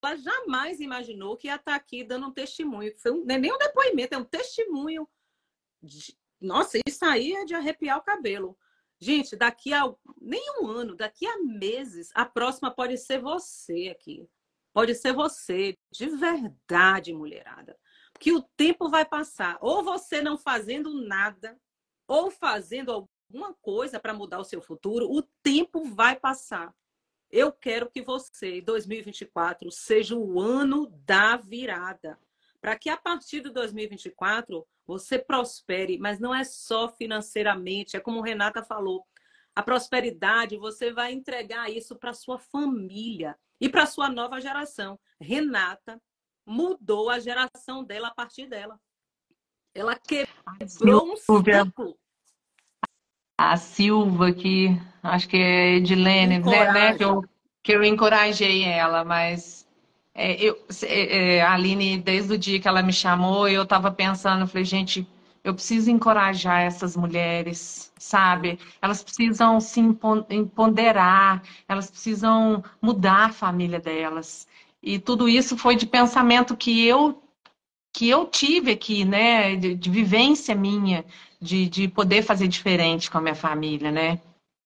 jamais imaginou que ia estar aqui dando um testemunho. Não é nem um depoimento, é um testemunho. Nossa, isso aí é de arrepiar o cabelo. Gente, daqui a nem um ano, daqui a meses, a próxima pode ser você aqui. Pode ser você, de verdade, mulherada. Porque o tempo vai passar. Ou você não fazendo nada, ou fazendo alguma coisa para mudar o seu futuro, o tempo vai passar. Eu quero que você, em 2024, seja o ano da virada. Para que a partir de 2024 você prospere, mas não é só financeiramente, é como Renata falou. A prosperidade, você vai entregar isso para sua família e para sua nova geração. Renata mudou a geração dela a partir dela. Ela quebrou um ciclo. A Silva, que acho que é Edilene, né? Que eu encorajei ela, mas a Aline, desde o dia que ela me chamou, eu estava pensando, eu falei, gente, eu preciso encorajar essas mulheres, sabe? Elas precisam se empoderar, elas precisam mudar a família delas. E tudo isso foi de pensamento que eu tive aqui, né, de vivência minha, de poder fazer diferente com a minha família, né?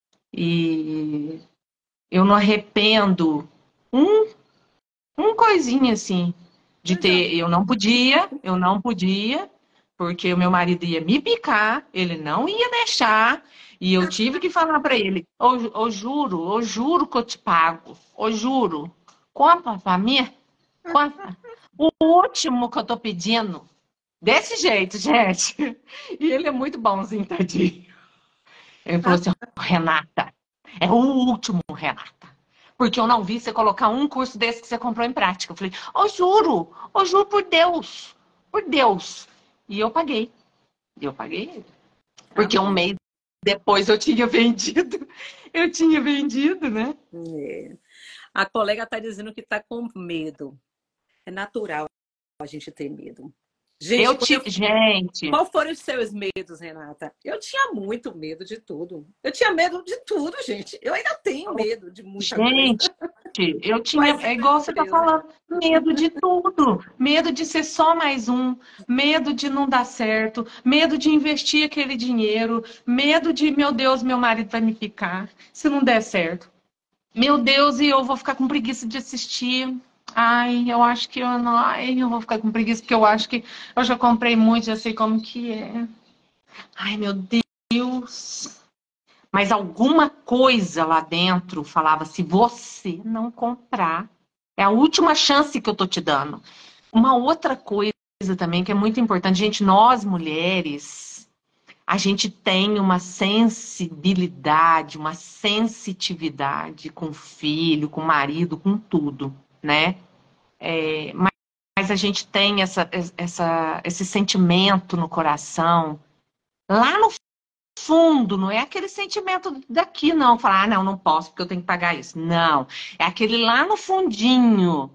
E eu não arrependo um coisinha assim de ter. Eu não podia, porque o meu marido ia me picar, ele não ia deixar, e eu tive que falar para ele: ô juro que eu te pago, ô juro, compra pra mim, compra. O último que eu tô pedindo. Desse jeito, gente. E ele é muito bonzinho, tadinho. Ele falou assim, Renata, é o último, Renata. Porque eu não vi você colocar um curso desse que você comprou em prática. Eu falei, ô juro por Deus, por Deus. E eu paguei. Porque um mês depois eu tinha vendido. Eu tinha vendido, né? É. A colega está dizendo que está com medo. É natural a gente ter medo. Gente, qual foram os seus medos, Renata? Eu tinha muito medo de tudo. Eu tinha medo de tudo, gente. Eu ainda tenho medo de muita coisa. Eu tinha, é igual você está falando, medo de tudo. Medo de ser só mais um, medo de não dar certo, medo de investir aquele dinheiro, medo de, meu Deus, meu marido vai me picar se não der certo. Meu Deus, e eu vou ficar com preguiça de assistir. Ai, eu acho que eu não. Ai, eu vou ficar com preguiça, porque eu acho que eu já comprei muito, já sei como que é. Ai, meu Deus. Mas alguma coisa lá dentro falava: se você não comprar, é a última chance que eu tô te dando. Uma outra coisa também que é muito importante, gente, nós mulheres, a gente tem uma sensibilidade, uma sensitividade com o filho, com o marido, com tudo, né? Mas a gente tem esse sentimento no coração, lá no fundo, não é aquele sentimento daqui, não. Falar, não, não posso porque eu tenho que pagar isso. Não, é aquele lá no fundinho.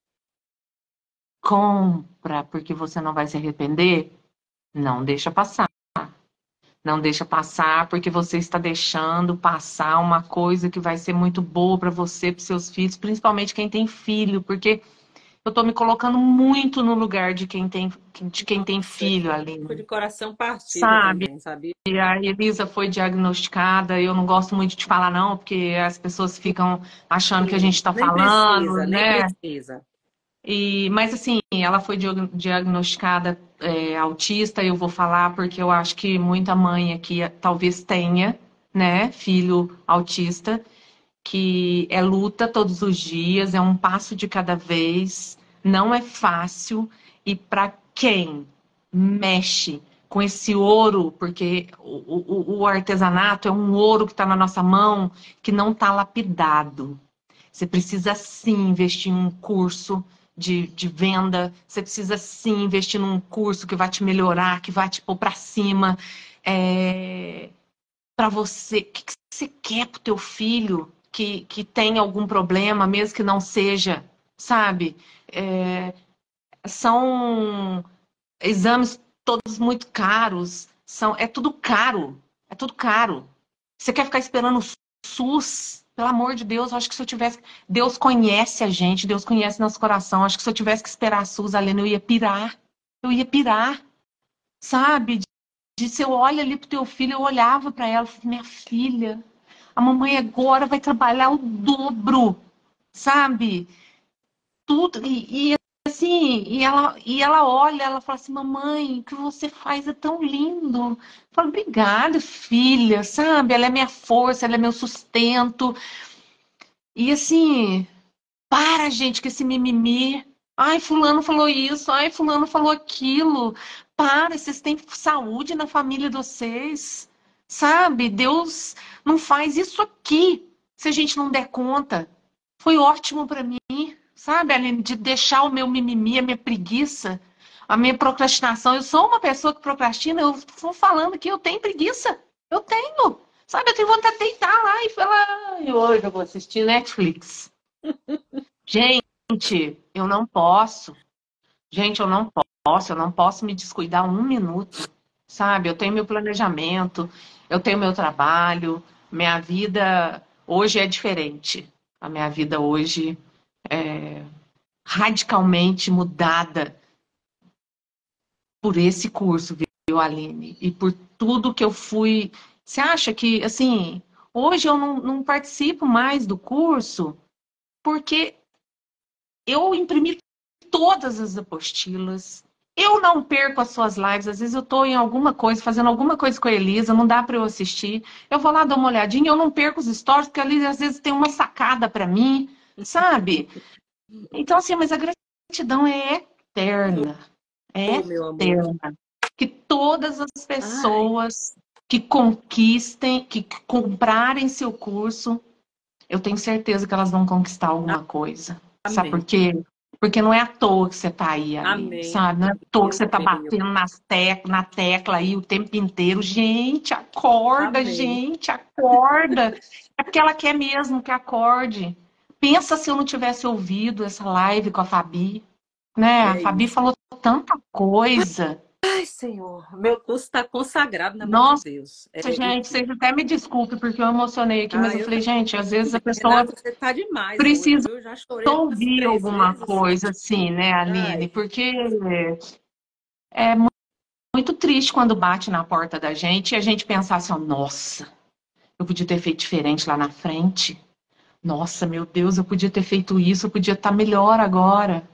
Compra porque você não vai se arrepender? Não deixa passar. Não deixa passar porque você está deixando passar uma coisa que vai ser muito boa para você, para seus filhos, principalmente quem tem filho, porque eu estou me colocando muito no lugar de quem tem filho ali. Foi de coração partido Sabe? também, sabia? E a Elisa foi diagnosticada, eu não gosto muito de falar não, porque as pessoas ficam achando que a gente está falando, né? Nem precisa. Mas assim, ela foi diagnosticada autista, eu vou falar porque eu acho que muita mãe aqui talvez tenha, né, filho autista, que é luta todos os dias, é um passo de cada vez, não é fácil, e para quem mexe com esse ouro, porque o artesanato é um ouro que está na nossa mão, que não está lapidado. Você precisa sim investir em um curso de venda, você precisa sim investir num curso que vai te melhorar, que vai te pôr para cima. Para você, o que você quer para o teu filho que tem algum problema, mesmo que não seja, sabe? São exames todos muito caros, é tudo caro, é tudo caro. Você quer ficar esperando o SUS? Pelo amor de Deus, eu acho que se eu tivesse. Deus conhece a gente, Deus conhece nosso coração. Acho que se eu tivesse que esperar a Suzy, Alena, eu ia pirar. Eu ia pirar, sabe? Se eu olho ali pro teu filho, eu olhava para ela e falei, minha filha, a mamãe agora vai trabalhar o dobro, sabe? Tudo. Assim, e ela olha, ela fala assim, mamãe, o que você faz é tão lindo. Eu falo, obrigada, filha, sabe? Ela é minha força, ela é meu sustento. E assim, para, gente, com esse mimimi. Ai, fulano falou isso, ai, fulano falou aquilo. Para, vocês têm saúde na família de vocês, sabe? Deus não faz isso aqui se a gente não der conta. Foi ótimo para mim, sabe, Aline, de deixar o meu mimimi, a minha preguiça, a minha procrastinação. Eu sou uma pessoa que procrastina, eu estou falando que eu tenho preguiça. Eu tenho, sabe? Eu tenho vontade de deitar lá e falar, "Ai, hoje eu vou assistir Netflix." Gente, eu não posso. Gente, eu não posso me descuidar um minuto, sabe? Eu tenho meu planejamento, eu tenho meu trabalho, minha vida hoje é diferente. A minha vida hoje é radicalmente mudada por esse curso, viu, Aline? E por tudo que eu fui. Você acha que, assim, hoje eu não participo mais do curso porque eu imprimi todas as apostilas. Eu não perco as suas lives. Às vezes eu estou em alguma coisa, fazendo alguma coisa com a Elisa, não dá para eu assistir. Eu vou lá dar uma olhadinha, eu não perco os stories, porque ali às vezes tem uma sacada para mim, sabe? Então, assim, mas a gratidão é eterna. É Oh, meu amor. eterna. Que todas as Ai, pessoas que conquistem, que comprarem seu curso, eu tenho certeza que elas vão conquistar alguma coisa. Sabe por amém. quê? Porque não é à toa que você está aí, Aline, Amém, sabe? Não é à amém. toa que Eu você está creio. batendo na tecla aí o tempo inteiro. Gente, acorda, Amém. gente, acorda. É porque ela quer mesmo que acorde. Pensa se eu não tivesse ouvido essa live com a Fabi, né? A É Fabi isso. falou tanta coisa. Ai, Senhor, meu curso está consagrado na mão de Nossa, Deus. É gente, isso. vocês até me desculpem porque eu emocionei aqui, mas Ah, eu eu falei, gente, às vezes a pessoa Renata, você tá demais hoje, precisa viu? Já chorei umas ouvir três alguma vezes. coisa assim, né, Aline? Ai, Porque é muito triste quando bate na porta da gente e a gente pensar assim, ó, nossa, eu podia ter feito diferente lá na frente. Nossa, meu Deus, eu podia ter feito isso, eu podia estar melhor agora.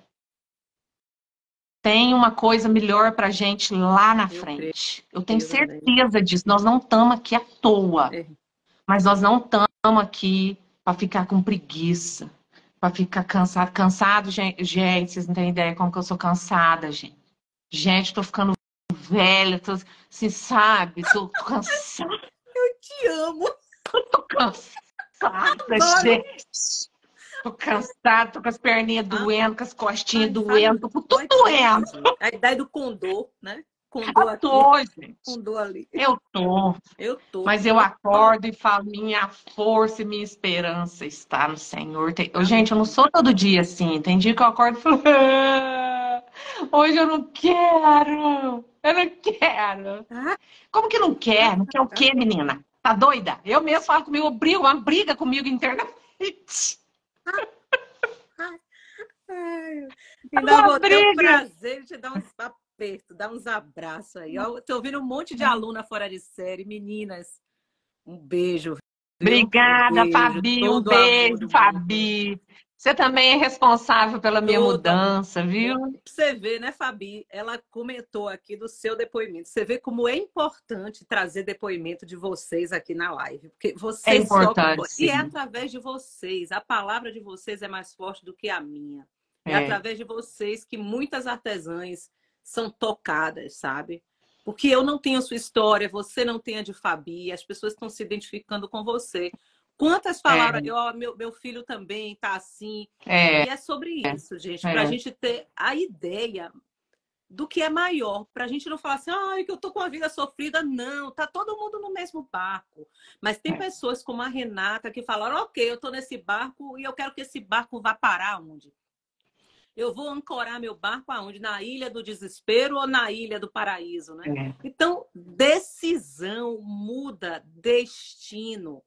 Tem uma coisa melhor pra gente lá na eu creio frente. Eu tenho também. certeza disso. Nós não estamos aqui à toa, É, mas nós não estamos aqui para ficar com preguiça, para ficar cansado. Cansado, gente, vocês não têm ideia como que eu sou cansada, gente. Gente, tô ficando velha, tô, assim, sabe? Tô cansada, te amo, tô cansada, adoro. gente. Tô cansada, tô com as perninhas doendo, com as costinhas Ai, fale, doendo, tô com tudo dói tanto, doendo. gente. A ideia do condor, né? Condor Eu aqui, tô, gente. condor ali. Eu tô. Eu tô. Mas eu acordo e falo, minha força e minha esperança está no Senhor. Gente, eu não Amém. sou todo dia assim. Tem dia que eu acordo e falo, "Ah, hoje eu não quero. Eu não quero." Ah, Como que não quer? Não quer o ah, quê, menina? Tá doida? Eu mesmo falo comigo, eu brigo, uma briga comigo internamente. ah, ai. Ainda Uma vou ter o briga. prazer de te dar uns apertos, dar uns abraços aí. Eu tô ouvindo um monte de aluna fora de série. Meninas, um beijo, viu? Um Obrigada, beijo. Fabi. Um Todo o amor beijo, do mundo. Fabi. Você também é responsável pela minha Todo amor. mudança, viu? Pra você ver, né, Fabi? Ela comentou aqui do seu depoimento. Você vê como é importante trazer depoimento de vocês aqui na live, porque É vocês tocam. importante, E é sim. através de vocês. A palavra de vocês é mais forte do que a minha. É É, através de vocês que muitas artesãs são tocadas, sabe? Porque eu não tenho a sua história, você não tem a de Fabi, as pessoas estão se identificando com você. Quantas falaram, é, meu filho também tá assim. é, E é sobre isso, gente, para a é. gente ter a ideia do que é maior, para a gente não falar assim, ai, que eu tô com a vida sofrida, não, tá todo mundo no mesmo barco. Mas tem É. pessoas como a Renata que falaram, ok, eu tô nesse barco e eu quero que esse barco vá parar onde? Eu vou ancorar meu barco aonde? Na ilha do desespero ou na ilha do paraíso, né? É. Então, decisão muda destino.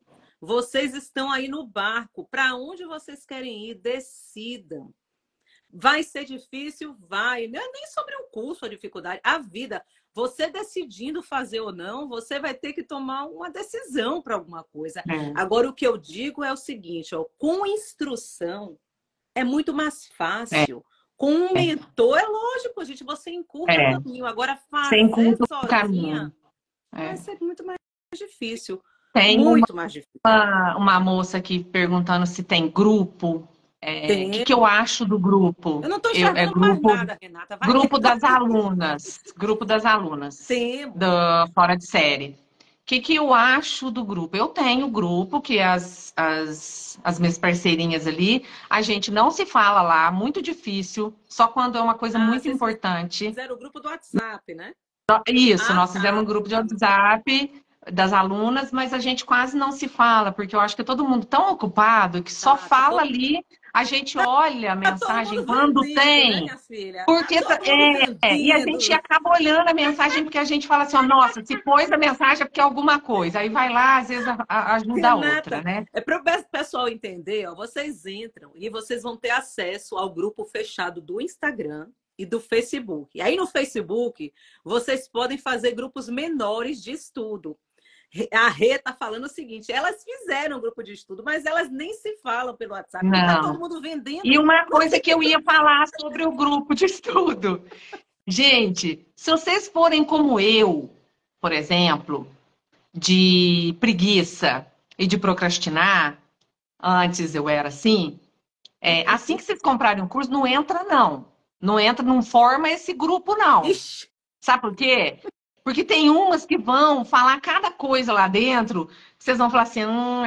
Vocês estão aí no barco. Para onde vocês querem ir? Decidam. Vai ser difícil? Vai. Não é nem sobre o curso, a dificuldade. A vida. Você decidindo fazer ou não, você vai ter que tomar uma decisão para alguma coisa. É, Agora, o que eu digo é o seguinte, ó, com instrução é muito mais é, fácil. Com um é, mentor, é lógico, gente, você encurta o é. caminho. Agora, Sem fazer curto sozinha caminho. vai É. ser muito mais difícil. Tem Muito mais difícil. uma moça aqui perguntando se tem grupo. O que, Tem. que eu acho do grupo? Eu não estou É enxergando mais grupo, nada, Renata. Vai grupo lendo. das alunas. Grupo das alunas do Temos. Fora de Série. O que, que eu acho do grupo? Eu tenho grupo que as minhas parceirinhas ali, a gente não se fala lá, muito difícil, só quando é uma coisa Ah, muito vocês importante. fizeram o grupo do WhatsApp, né? Isso, Ah, nós fizemos tá. um grupo de WhatsApp das alunas, mas a gente quase não se fala, porque eu acho que é todo mundo tão ocupado que só Tá fala ali, a gente olha a tá todo mensagem mundo quando vendido, né, tem, minha filha? Tá porque todo mundo e a gente vendido. acaba olhando a mensagem porque a gente fala assim, ó, nossa, se pôs a mensagem é porque é alguma coisa, aí vai lá, às vezes ajuda a outra, Renata, né? é para o pessoal entender, ó, vocês entram e vocês vão ter acesso ao grupo fechado do Instagram e do Facebook. E aí no Facebook, vocês podem fazer grupos menores de estudo. A Rê tá falando o seguinte, elas fizeram um grupo de estudo, mas elas nem se falam pelo WhatsApp, porque tá todo Não. mundo vendendo. E uma Por coisa que que eu ia falar sobre o grupo de estudo. Gente, se vocês forem como eu, por exemplo, de preguiça e de procrastinar, antes eu era assim, assim que vocês comprarem um curso, não entra, não. Não entra, não forma esse grupo, não. Ixi, Sabe por quê? Porque tem umas que vão falar cada coisa lá dentro, que vocês vão falar assim,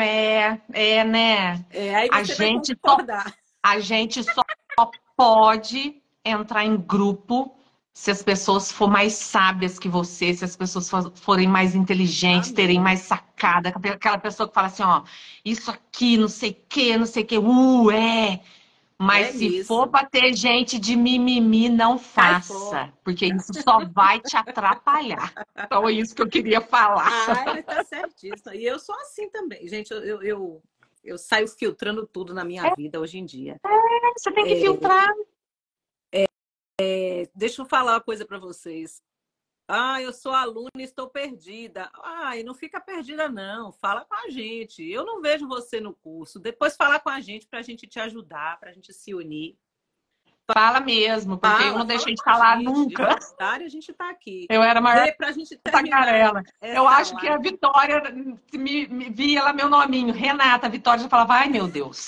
né? aí A você vai gente só, concordar. a gente só pode entrar em grupo se as pessoas for mais sábias que você, se as pessoas forem mais inteligentes, terem Amém. mais sacada, aquela pessoa que fala assim, ó, isso aqui, não sei o que, é. Mas É se for isso. para ter gente de mimimi, não Cai fora. faça, porque isso só vai te atrapalhar. Então é isso que eu queria falar. Ai, mas tá certíssimo. E eu sou assim também. Gente, eu saio filtrando tudo na minha vida hoje em dia. Você tem que filtrar. Deixa eu falar uma coisa para vocês. Ah, eu sou aluna e estou perdida. Ai, não fica perdida, não. Fala com a gente. Eu não vejo você no curso. Depois fala com a gente para a gente te ajudar, para a gente se unir. Fala mesmo, porque eu não Fala deixei de com a falar gente. De nunca. voluntário, a gente está aqui. Eu era a maior Para a gente terminar tagarela. Eu essa acho que a live. Vitória me via lá meu nominho. Renata, a Vitória já falava, ai meu Deus.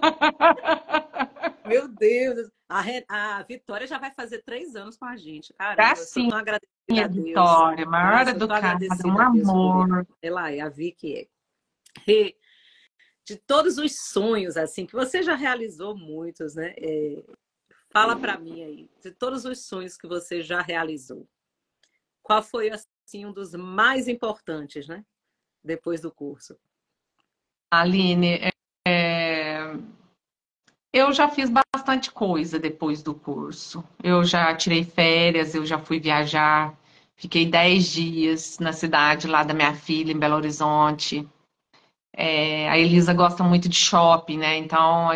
Meu Deus. A Vitória já vai fazer 3 anos com a gente. Caramba, eu sou Gracinha, tão agradecida a Deus. Vitória, maior Nossa, eu tô educada, um agradecida a Deus por ele. amor. Ela é, a Vicky é. E de todos os sonhos, assim, que você já realizou muitos, né? Fala para mim aí, de todos os sonhos que você já realizou, qual foi, assim, um dos mais importantes, né? Depois do curso. Aline, eu já fiz bastante coisa depois do curso. Eu já tirei férias, eu já fui viajar. Fiquei 10 dias na cidade lá da minha filha, em Belo Horizonte. A Elisa gosta muito de shopping, né? Então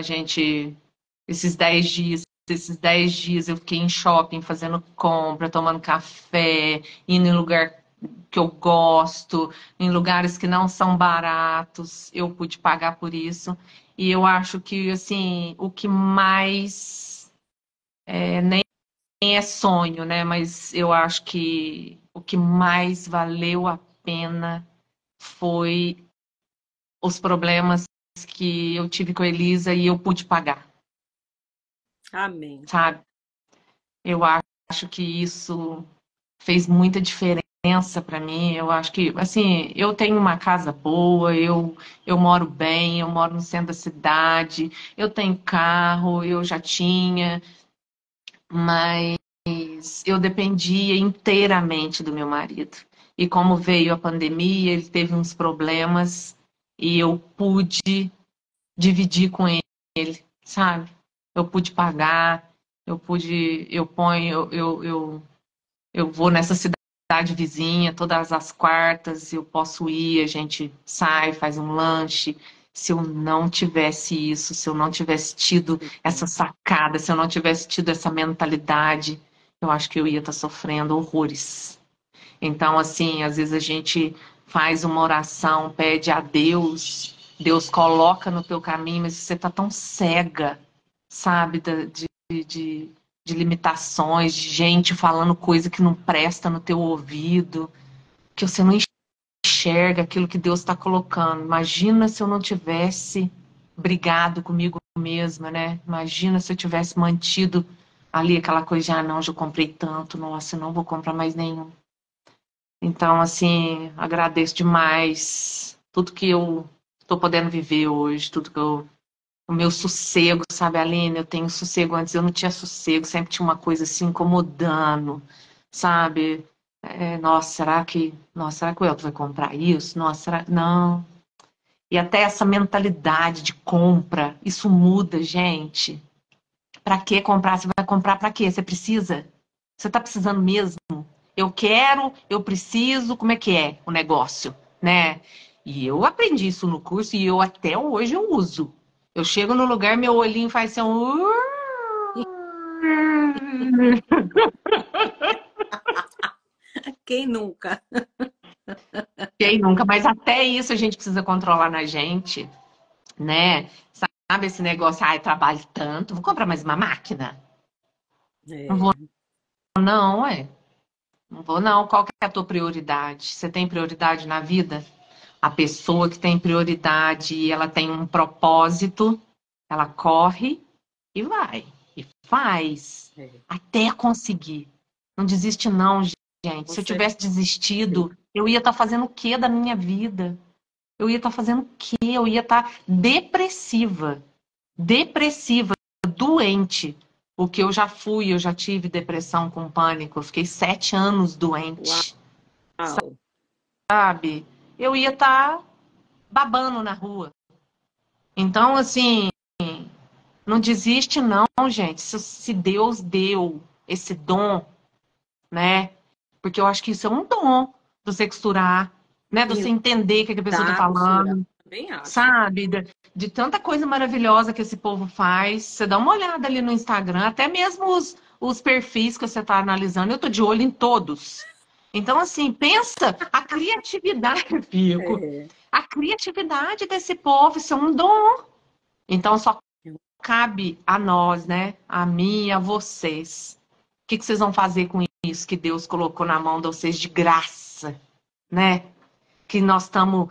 esses 10 dias eu fiquei em shopping fazendo compra, tomando café, indo em lugar que eu gosto, em lugares que não são baratos. Eu pude pagar por isso. E eu acho que, assim, o que mais nem é sonho, né? Mas eu acho que o que mais valeu a pena foi os problemas que eu tive com a Elisa e eu pude pagar, Amém. sabe? Eu acho que isso fez muita diferença para mim. Eu acho que, assim, eu tenho uma casa boa, eu moro bem, eu moro no centro da cidade, eu tenho carro, eu já tinha, mas eu dependia inteiramente do meu marido. E como veio a pandemia, ele teve uns problemas e eu pude dividir com ele, sabe? Eu pude pagar, eu ponho, eu vou nessa cidade cidade vizinha, todas as quartas eu posso ir, a gente sai, faz um lanche. Se eu não tivesse isso, se eu não tivesse tido essa sacada, se eu não tivesse tido essa mentalidade, eu acho que eu ia estar sofrendo horrores. Então, assim, às vezes a gente faz uma oração, pede a Deus, Deus coloca no teu caminho, mas você está tão cega, sabe, de, de limitações, de gente falando coisa que não presta no teu ouvido, que você não enxerga aquilo que Deus está colocando. Imagina se eu não tivesse brigado comigo mesma, né? Imagina se eu tivesse mantido ali aquela coisa de, ah, não, já comprei tanto, nossa, eu não vou comprar mais nenhum. Então, assim, agradeço demais tudo que eu estou podendo viver hoje, tudo que eu. O meu sossego, sabe, Aline? Eu tenho sossego. Antes eu não tinha sossego, sempre tinha uma coisa assim incomodando, sabe? Nossa, será que o Elton vai comprar isso? Nossa, não. E até essa mentalidade de compra, isso muda, gente. Pra que comprar? Você vai comprar pra quê? Você precisa? Você tá precisando mesmo? Eu quero, eu preciso, como é que é o negócio, né? E eu aprendi isso no curso e eu até hoje eu uso. Eu chego no lugar, meu olhinho faz assim, Quem nunca? quem nunca, mas até isso a gente precisa controlar na gente, né? Sabe esse negócio, ai, trabalho tanto, vou comprar mais uma máquina? Não vou É, não, é. Não vou não. Qual que é a tua prioridade? Você tem prioridade na vida? A pessoa que tem prioridade e ela tem um propósito, ela corre e vai. E faz. é, Até conseguir. Não desiste não, gente. com Se eu certeza. tivesse desistido, eu ia estar fazendo o que da minha vida? Eu ia estar fazendo o quê? Eu ia estar depressiva. Depressiva, doente. O que eu já tive depressão com pânico. Eu fiquei 7 anos doente, Uau. sabe? Eu ia estar babando na rua. Então, assim, não desiste não, gente. Se Deus deu esse dom, né? Porque eu acho que isso é um dom, de você costurar, né? De você entender o que a pessoa tá Pintar, costurar. falando, Também acho. sabe? De tanta coisa maravilhosa que esse povo faz. Você dá uma olhada ali no Instagram, até mesmo os perfis que você está analisando, eu tô de olho em todos. Então, assim, pensa a criatividade, Fico. É. A criatividade desse povo, isso é um dom. Então, só cabe a nós, né? A mim e a vocês. O que vocês vão fazer com isso que Deus colocou na mão de vocês de graça, né? Que nós estamos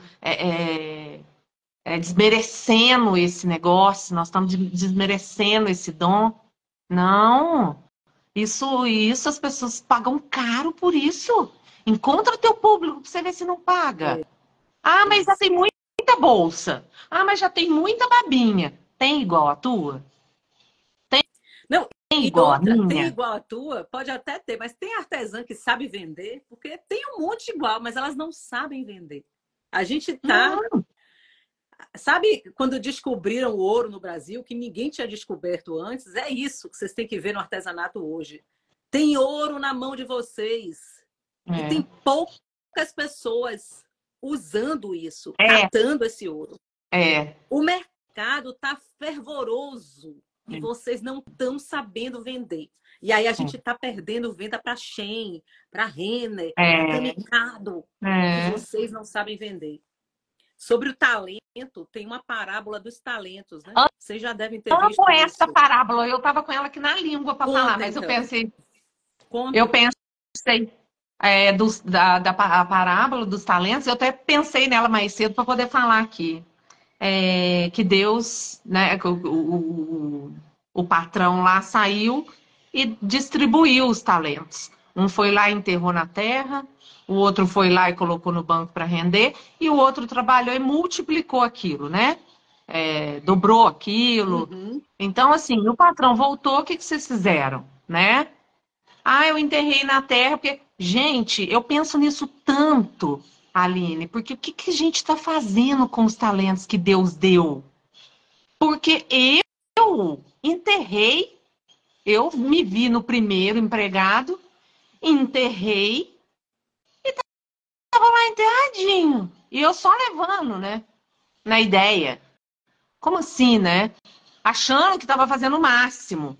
desmerecendo esse negócio, nós estamos desmerecendo esse dom. Não, isso as pessoas pagam caro por isso. Encontra teu público para você ver se não paga. Ah, mas já tem muita bolsa. Ah, mas já tem muita babinha. Tem igual a tua? Não, Tem e igual a outra, tem minha? igual a tua? Pode até ter, mas tem artesã que sabe vender, porque tem um monte igual, mas elas não sabem vender. A gente tá. Não. Sabe quando descobriram o ouro no Brasil, que ninguém tinha descoberto antes? É isso que vocês têm que ver no artesanato hoje. Tem ouro na mão de vocês. E tem É. poucas pessoas usando isso, É, catando esse ouro. é. O mercado está fervoroso e vocês não estão sabendo vender. E aí a gente está perdendo venda para Shein, para Renner, para É, Camicado, que é. vocês não sabem vender. Sobre o talento, tem uma parábola dos talentos, né? Vocês já devem ter Amo visto essa isso. parábola. Eu estava com ela aqui na língua para falar, Conta, mas então. eu Conta. pensei a parábola dos talentos, eu até pensei nela mais cedo para poder falar aqui. Que Deus, né, que o patrão lá saiu e distribuiu os talentos. Um foi lá e enterrou na terra, o outro foi lá e colocou no banco para render, e o outro trabalhou e multiplicou aquilo, né? Dobrou aquilo. Uhum. Então, assim, o patrão voltou, o que vocês fizeram, né? Ah, eu enterrei na terra, porque, gente, eu penso nisso tanto, Aline, porque o que a gente está fazendo com os talentos que Deus deu? Porque eu enterrei, eu me vi no primeiro empregado, enterrei, enterradinho. E eu só levando, né? Na ideia. Como assim, né? Achando que estava fazendo o máximo.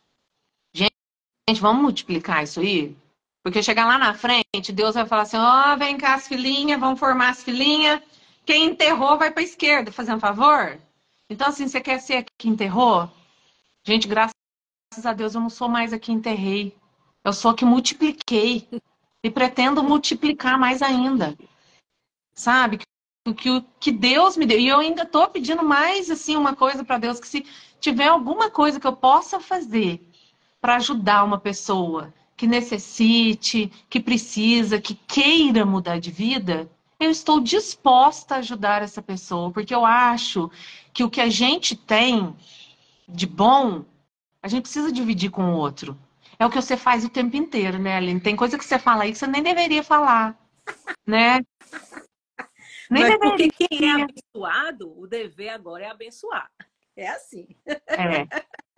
Gente, vamos multiplicar isso aí? Porque chegar lá na frente, Deus vai falar assim, ó, vem cá as filhinhas, vamos formar as filhinhas. Quem enterrou vai para a esquerda, fazendo um favor. Então, assim, você quer ser a que enterrou? Gente, graças a Deus eu não sou mais a que enterrei. Eu sou a que multipliquei. E pretendo multiplicar mais ainda. Sabe? Que Deus me deu. E eu ainda estou pedindo mais, assim, uma coisa para Deus, que se tiver alguma coisa que eu possa fazer para ajudar uma pessoa que necessite, que precisa, que queira mudar de vida, eu estou disposta a ajudar essa pessoa, porque eu acho que o que a gente tem de bom, a gente precisa dividir com o outro. É o que você faz o tempo inteiro, né, Aline? Tem coisa que você fala aí que você nem deveria falar, né? Nem Mas porque deveria. quem é abençoado, o dever agora é abençoar. É assim. É,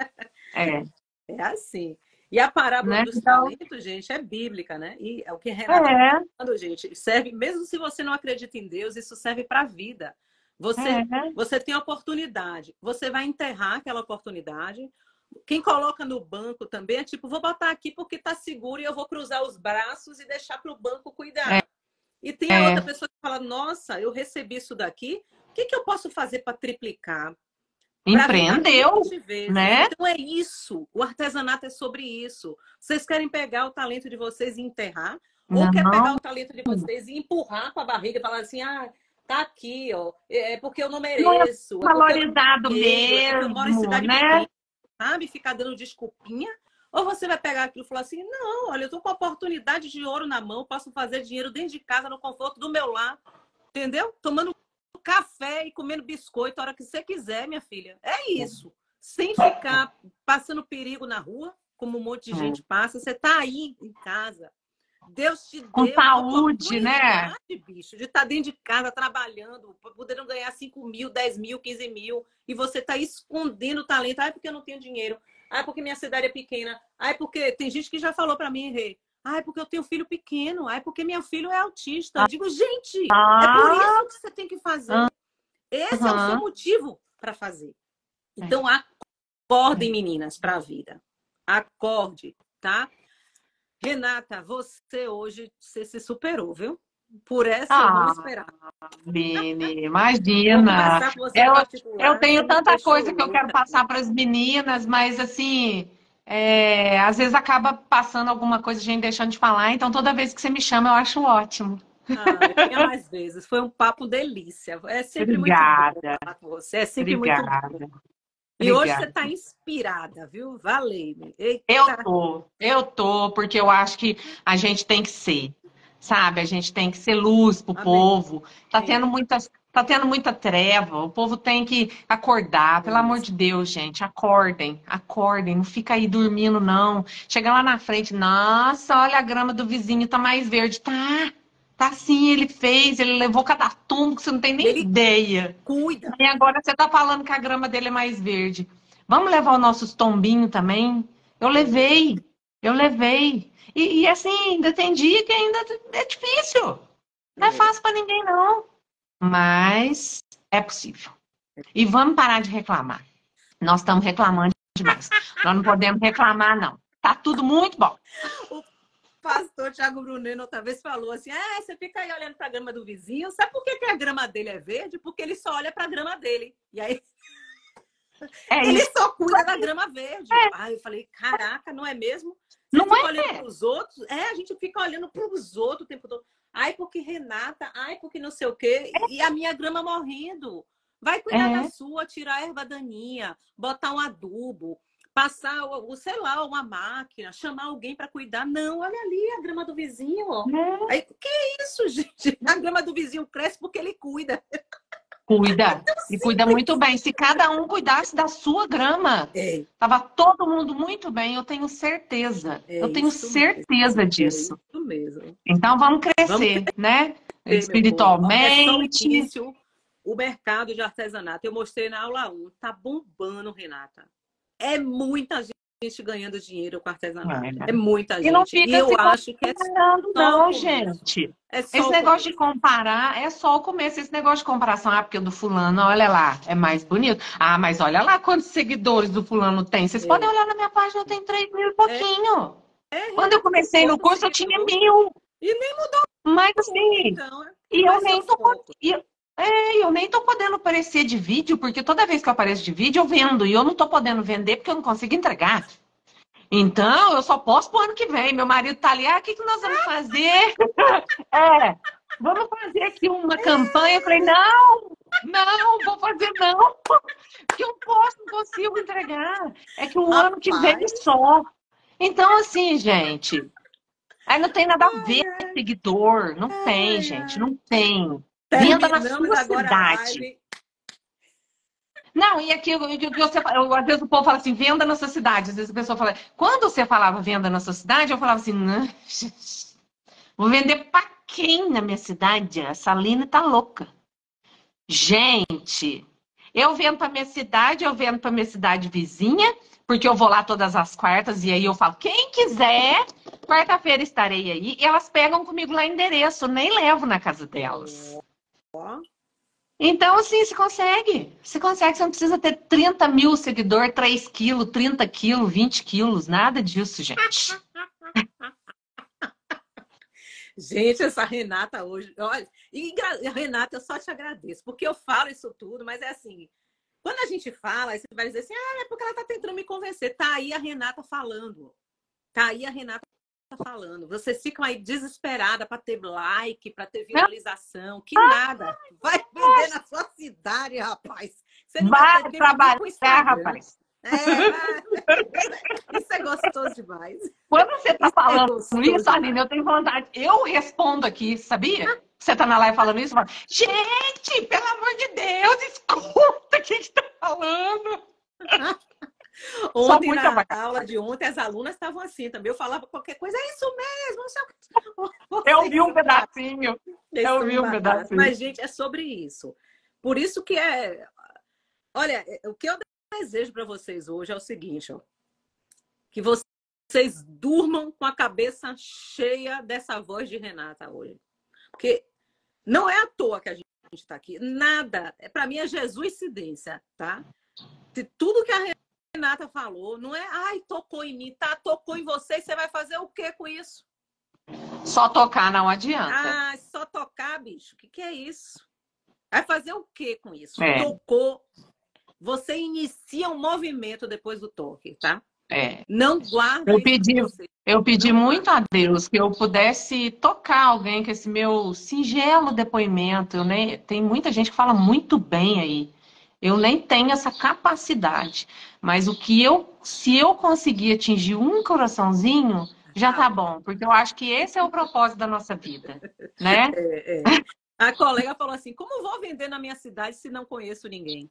é, É assim. E a parábola né? dos Então, talentos, gente, é bíblica, né? E é o que Renata está é, falando, gente, serve, mesmo se você não acredita em Deus, isso serve para a vida. Você, é, você tem a oportunidade, você vai enterrar aquela oportunidade. Quem coloca no banco também é tipo, vou botar aqui porque está seguro e eu vou cruzar os braços e deixar para o banco é, cuidar. E tem a outra é. pessoa que fala, nossa, eu recebi isso daqui, o que, que eu posso fazer para triplicar? Para virar Empreendeu, 20 vezes. né? Então é isso. O artesanato é sobre isso. Vocês querem pegar o talento de vocês e enterrar? Ou quer pegar Não, o talento de vocês e empurrar com a barriga e falar assim: ah, tá aqui, ó. É porque eu não não é mereço, é porque eu não valorizado dinheiro, é porque eu moro em mesmo, cidade né? pequena, sabe? Ficar dando desculpinha. Ou você vai pegar aquilo e falar assim: não, olha, eu tô com a oportunidade de ouro na mão, posso fazer dinheiro dentro de casa, no conforto do meu lar, entendeu? Tomando café e comendo biscoito a hora que você quiser, minha filha. É isso. Sem ficar passando perigo na rua, como um monte de gente passa. Você tá aí em casa. Deus te Com deu a saúde, né? oportunidade, bicho, de estar dentro de casa trabalhando, podendo ganhar 5 mil, 10 mil, 15 mil, e você tá escondendo o talento. Ah, é porque eu não tenho dinheiro. Ah, é porque minha cidade é pequena. Ah, é porque tem gente que já falou para mim, Rê. Ah, é porque eu tenho filho pequeno. Ah, é porque meu filho é autista. Eu digo, gente, é por Ah, isso que você tem que fazer. Esse é o seu aham. motivo para fazer. É, Então, acordem, é. meninas, para a vida. Acorde, tá? Renata, você hoje você se superou, viu? Por essa eu não Ah, esperava. Bini, Vou imagina. conversar com você no Eu particular, você tenho me tanta deixou coisa que eu quero louca. passar para as meninas, mas assim, às vezes acaba passando alguma coisa, a gente deixando de falar. Então, toda vez que você me chama, eu acho ótimo. Ai, venha mais vezes. Foi um papo delícia. É sempre muito bom Obrigada, falar com você. É sempre muito bom. obrigada, E hoje você obrigada. está inspirada, viu? Valeu. Eu Eita. tô, eu tô, porque eu acho que a gente tem que ser, sabe? A gente tem que ser luz pro Amém. povo. Tá tendo muita treva. O povo tem que acordar. Pelo amor Isso. de Deus, gente, acordem, acordem. Não fica aí dormindo, não. Chega lá na frente, nossa, olha a grama do vizinho tá mais verde. Tá sim, ele fez, ele levou cada tumbo que você não tem E nem ele ideia. cuida. E agora você tá falando que a grama dele é mais verde. Vamos levar os nossos tombinhos também? Eu É, levei, eu levei. E assim, ainda tem dia que ainda é difícil. Não é é. fácil para ninguém, não. Mas é possível. E vamos parar de reclamar. Nós estamos reclamando demais. Nós não podemos reclamar, não. Tá tudo muito bom. O pastor Thiago Bruneno outra vez falou assim: ah, você fica aí olhando para a grama do vizinho. Sabe por que a grama dele é verde? Porque ele só olha para a grama dele. E aí É ele isso. só cuida da grama verde. Aí eu falei: caraca, não é mesmo? Você Não fica olhando é? para os outros? É, a gente fica olhando para os outros o tempo todo. Ai, porque Renata, ai, porque não sei o quê. E a minha grama morrendo. Vai cuidar da É. sua, tirar a erva daninha, botar um adubo, passar, sei lá, uma máquina, chamar alguém para cuidar. Não, olha ali a grama do vizinho, ó. É. Aí, que isso, gente? A grama do vizinho cresce porque ele cuida. Cuida. Tão E cuida muito simples. bem. Se cada um cuidasse da sua grama, É, tava todo mundo muito bem, eu tenho certeza. é Eu tenho isso mesmo. certeza É disso. isso mesmo. Então vamos Vamos crescer, né? crescer, meu povo. Ó, é só o Espiritualmente. início. O mercado de artesanato, eu mostrei na aula 1, tá bombando, Renata. É muita gente gente ganhando dinheiro com artesanato. É. É muita E não gente. E fica se eu acho que é comparando, só o não, começo. gente. É só Esse o negócio de começo. comparar é só o começo. Esse negócio de comparação, porque o do fulano, olha lá, é mais bonito. Ah, mas olha lá quantos seguidores do fulano tem. Vocês podem É, olhar na minha página, eu tenho 3.000 e é, pouquinho. Quando eu tem comecei no pouco curso, eu tinha seguidor. 1.000. E nem mudou Mas muito, assim, então. e eu Faz seu nem tô, foco. eu nem tô podendo aparecer de vídeo, porque toda vez que eu apareço de vídeo, eu vendo. E eu não tô podendo vender porque eu não consigo entregar. Então, eu só posso pro ano que vem. Meu marido tá ali, o que nós vamos fazer? Vamos fazer aqui uma campanha. Eu falei, não, vou fazer não. Porque eu posso, não consigo entregar. É que o ano que vem Rapaz, só. Então, assim, gente, aí não tem nada a ver com ai, seguidor. Não tem, ai, gente, ai. não tem. Venda na Terminamos sua agora a cidade. live. Não, e aquilo que você às vezes o povo fala assim, venda na sua cidade. Às vezes a pessoa fala, quando você falava venda na sua cidade, eu falava assim, não, vou vender pra quem na minha cidade? Essa Aline tá louca. Gente, eu vendo pra minha cidade, eu vendo pra minha cidade vizinha, porque eu vou lá todas as quartas e aí eu falo, quem quiser, quarta-feira estarei aí. E elas pegam comigo lá endereço, eu nem levo na casa delas. Ó, Então, assim, se consegue. Se consegue, você não precisa ter 30.000 seguidores, 3 quilos, 30 quilos, 20 quilos, nada disso, gente. gente, essa Renata hoje, olha, Renata, eu só te agradeço, porque eu falo isso tudo, mas é assim, quando a gente fala, aí você vai dizer assim, é porque ela tá tentando me convencer. Tá aí a Renata falando. Tá aí a Renata falando. Vocês ficam aí desesperada para ter like, para ter visualização, que nada. Vai vender na sua cidade, rapaz. Você não vai Vai ter tempo nem trabalhar, pro Instagram. rapaz. Isso é gostoso demais. Quando você tá Isso é falando gostoso isso, Aline, demais. eu tenho vontade. Eu respondo aqui, sabia? Você tá na live falando isso, eu falo, gente, pelo amor de Deus, escuta o que tá falando. Sou Ontem, muito na abacaxi. aula de ontem, as alunas estavam assim também. Eu falava qualquer coisa, é isso mesmo, não sei o que. Eu Vocês vi um são baratos. pedacinho. Vocês Eu são vi um baratos. pedacinho. Mas, gente, é sobre isso. Por isso que é. Olha, o que eu desejo para vocês hoje é o seguinte, ó, que vocês durmam com a cabeça cheia dessa voz de Renata hoje. Porque não é à toa que a gente está aqui. Nada. Para mim é Jesuscidência, tá? Se tudo que a Renata falou, não é, ai, tocou em mim, tá? Tocou em você, você vai fazer o que com isso? Só tocar não adianta. Ah, só tocar, bicho. O que é isso? Vai fazer o que com isso? É, Tocou. Você inicia um movimento depois do toque, tá? é. Não guarda Eu isso pedi, para você. eu pedi Não muito guarda. a Deus que eu pudesse tocar alguém com esse meu singelo depoimento. Eu nem, tem muita gente que fala muito bem aí. Eu nem tenho essa capacidade. Mas se eu conseguir atingir um coraçãozinho, já tá bom. Porque eu acho que esse é o propósito da nossa vida, né? É. A colega falou assim: como vou vender na minha cidade se não conheço ninguém?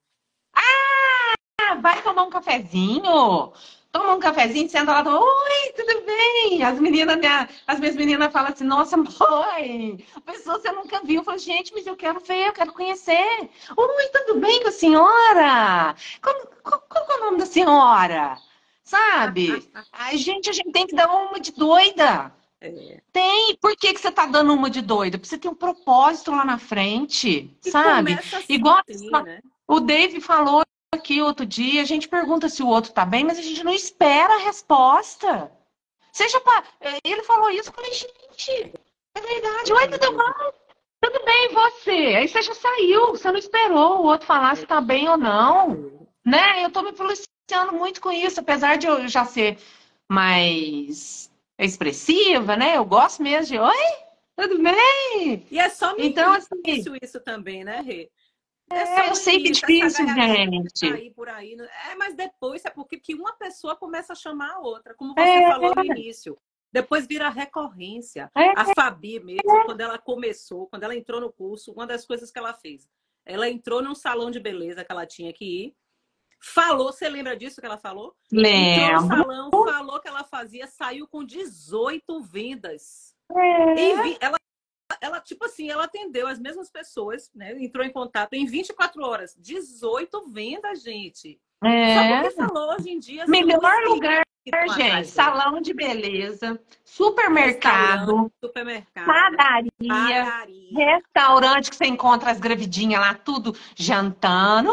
Vai tomar um cafezinho. Toma um cafezinho, senta lá, oi, tudo bem? As minhas meninas falam assim, nossa, mãe, a pessoa você nunca viu. Eu falo, gente, mas eu quero ver, eu quero conhecer. Oi, tudo bem com a senhora? Qual é o nome da senhora? Sabe? A gente tem que dar uma de doida. É. Tem. Por que você tá dando uma de doida? Porque você tem um propósito lá na frente, E sabe? começa Igual assim, né? o Dave falou aqui outro dia, a gente pergunta se o outro tá bem, mas a gente não espera a resposta. Seja pra... Ele falou isso, eu falei, gente, é verdade. Oi, tudo bom? Tudo bem, e você? Aí você já saiu, você não esperou o outro falar se tá bem ou não. Né? Eu tô me policiando muito com isso, apesar de eu já ser mais expressiva, né? Eu gosto mesmo de, oi, tudo bem? E é só no Então, assim, início isso também, né, Rê? É só eu no sei que é início, essa difícil, gaiatinha tá gente. aí por aí. Mas depois é porque que uma pessoa começa a chamar a outra, como você É, falou no início. Depois vira recorrência. é, A Fabi mesmo, quando ela começou, quando ela entrou no curso, uma das coisas que ela fez, ela entrou num salão de beleza que ela tinha que ir, falou, você lembra disso que ela falou? Entrou no lembro. salão, falou que ela fazia, saiu com 18 vendas. É, Ela, tipo assim, ela atendeu as mesmas pessoas, né? Entrou em contato em 24 horas. 18 vendas, gente. Só porque é. falou hoje em dia, assim, o Melhor espírito lugar que estão gente, atrás dela. salão de beleza, supermercado, Supermercado, padaria, padaria. restaurante que você encontra as gravidinhas lá, tudo jantando,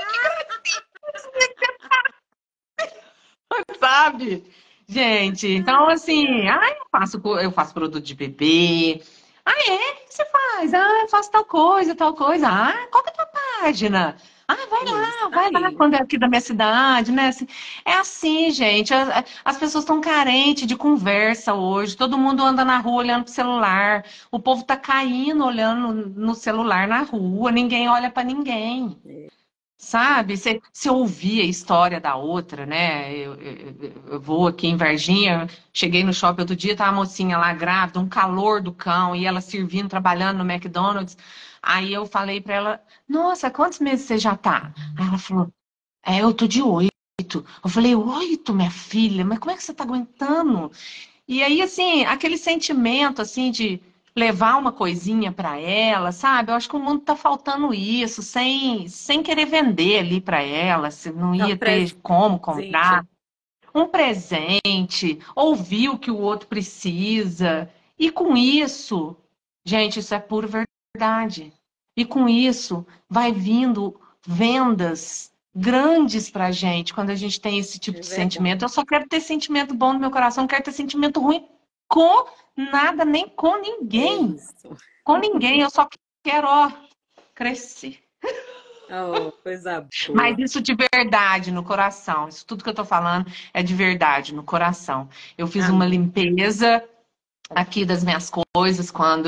sabe? Gente, então assim, eu faço produto de bebê. Ah, é? O que você faz? Ah, eu faço tal coisa, tal coisa. Ah, qual que é a tua página? Ah, Isso vai lá, aí. quando é aqui da minha cidade, né? Assim, é assim, gente. As pessoas estão carentes de conversa hoje. Todo mundo anda na rua olhando pro celular. O povo tá caindo olhando no celular na rua. Ninguém olha para ninguém. Sabe, você ouvir a história da outra, né? Eu vou aqui em Varginha, cheguei no shopping outro dia, tá a mocinha lá grávida, um calor do cão, e ela servindo, trabalhando no McDonald's. Aí eu falei pra ela, nossa, quantos meses você já tá? Aí ela falou, eu tô de 8. Eu falei, 8, minha filha, mas como é que você tá aguentando? E aí, assim, aquele sentimento, assim, de levar uma coisinha para ela, sabe? Eu acho que o mundo tá faltando isso, sem querer vender ali para ela, se não Então, ia ter como presente. comprar. Um presente, ouvir o que o outro precisa. E com isso, gente, isso é pura verdade. E com isso, vai vindo vendas grandes pra gente quando a gente tem esse tipo É de verdade. sentimento. Eu só quero ter sentimento bom no meu coração, não quero ter sentimento ruim com nada, nem com É ninguém. isso. Com ninguém, eu só quero, ó, crescer. Oh, coisa Mas boa. isso de verdade no coração. Isso tudo que eu tô falando é de verdade no coração. Eu fiz uma Amém. limpeza aqui das minhas coisas quando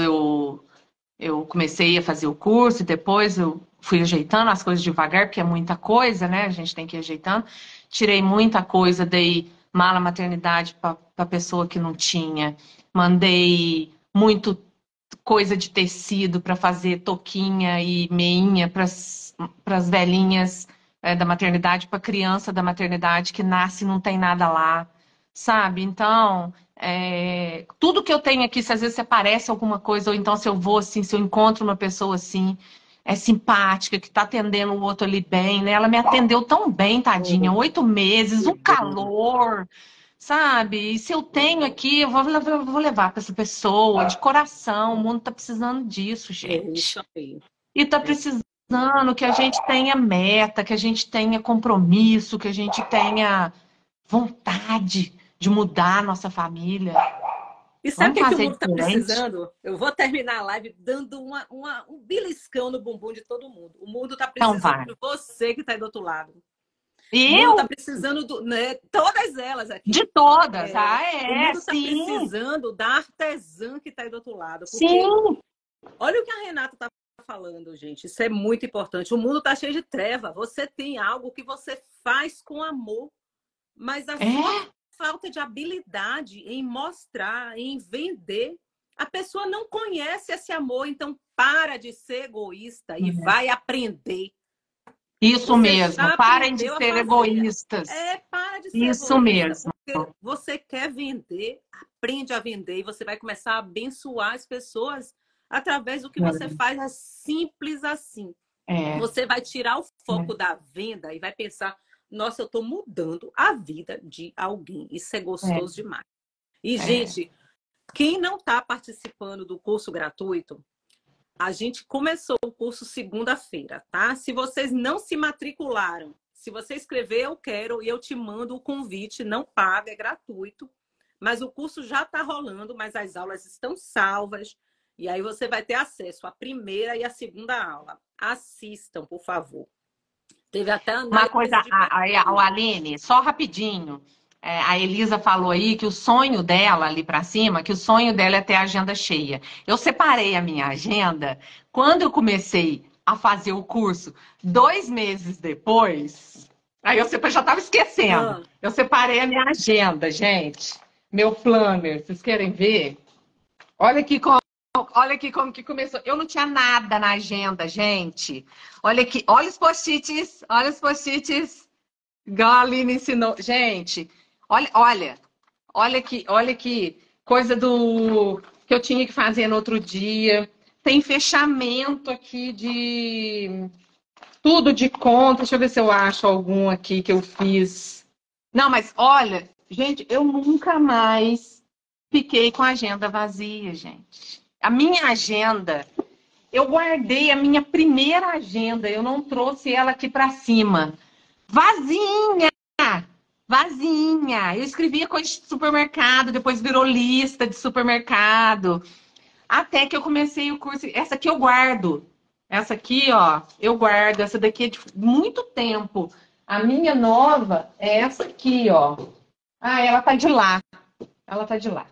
eu comecei a fazer o curso e depois eu fui ajeitando as coisas devagar, porque é muita coisa, né? A gente tem que ir ajeitando. Tirei muita coisa, dei mala maternidade para pessoa que não tinha. Mandei muito coisa de tecido para fazer toquinha e meinha para as velhinhas da maternidade, para criança da maternidade que nasce e não tem nada lá, sabe? Então, tudo que eu tenho aqui, se às vezes se aparece alguma coisa, ou então se eu vou assim, se eu encontro uma pessoa assim, simpática, que está atendendo o outro ali bem, né? Ela me atendeu tão bem, tadinha, Oh, 8 meses, que um bom. calor. Sabe? E se eu tenho aqui, eu vou levar para essa pessoa, de coração. O mundo está precisando disso, É isso gente. aí. E está É. precisando que a gente tenha meta, que a gente tenha compromisso, que a gente tenha vontade de mudar a nossa família. E sabe o Vamos que, que o fazer mundo está diferente? precisando? Eu vou terminar a live dando um beliscão no bumbum de todo mundo. O mundo está Então precisando vai. de você que está aí do outro lado. O mundo está Eu, precisando né, todas elas de aqui. todas. É, Ah, o mundo está sim, precisando da artesã que está aí do outro lado. Porque sim. olha o que a Renata está falando, gente. Isso é muito importante. O mundo está cheio de treva. Você tem algo que você faz com amor, mas a sua É, falta de habilidade em mostrar, em vender, a pessoa não conhece esse amor. Então, para de ser egoísta e vai aprender. isso Você mesmo. já Parem de aprendeu a ser fazer. egoístas. Para de ser Isso egoísta, mesmo. porque você quer vender, aprende a vender e você vai começar a abençoar as pessoas através do que você faz. É simples assim. É, Você vai tirar o foco é, da venda e vai pensar: nossa, eu estou mudando a vida de alguém. Isso é é, gostoso demais. E, é. gente, quem não está participando do curso gratuito, a gente começou o curso segunda-feira, tá? Se vocês não se matricularam, se você escrever eu quero e eu te mando o convite, não paga, é gratuito. Mas o curso já está rolando, mas as aulas estão salvas. E aí você vai ter acesso à primeira e à segunda aula. Assistam, por favor. Teve até Uma análise coisa, de perfil. Aline, só rapidinho. A Elisa falou aí que o sonho dela ali para cima, que o sonho dela é ter a agenda cheia. Eu separei a minha agenda quando eu comecei a fazer o curso, 2 meses depois. Aí eu já estava esquecendo. Ah, Eu separei a minha agenda, gente. Meu planner, vocês querem ver? Olha aqui olha aqui como que começou. Eu não tinha nada na agenda, gente. Olha aqui, olha os post-its. Igual a Aline ensinou. Gente, olha aqui, coisa do que eu tinha que fazer no outro dia. Tem fechamento aqui de tudo de conta. Deixa eu ver se eu acho algum aqui que eu fiz. Não, mas olha, Gente, eu nunca mais fiquei com a agenda vazia, gente. A minha agenda, eu guardei a minha primeira agenda, eu não trouxe ela aqui para cima. Vazinha! Vazinha! Eu escrevia coisa de supermercado, depois virou lista de supermercado. Até que eu comecei o curso. Essa aqui eu guardo. Essa aqui, ó, eu guardo. Essa daqui é de muito tempo. A minha nova é essa aqui, ó. Ah, ela tá de lá. Ela tá de lá.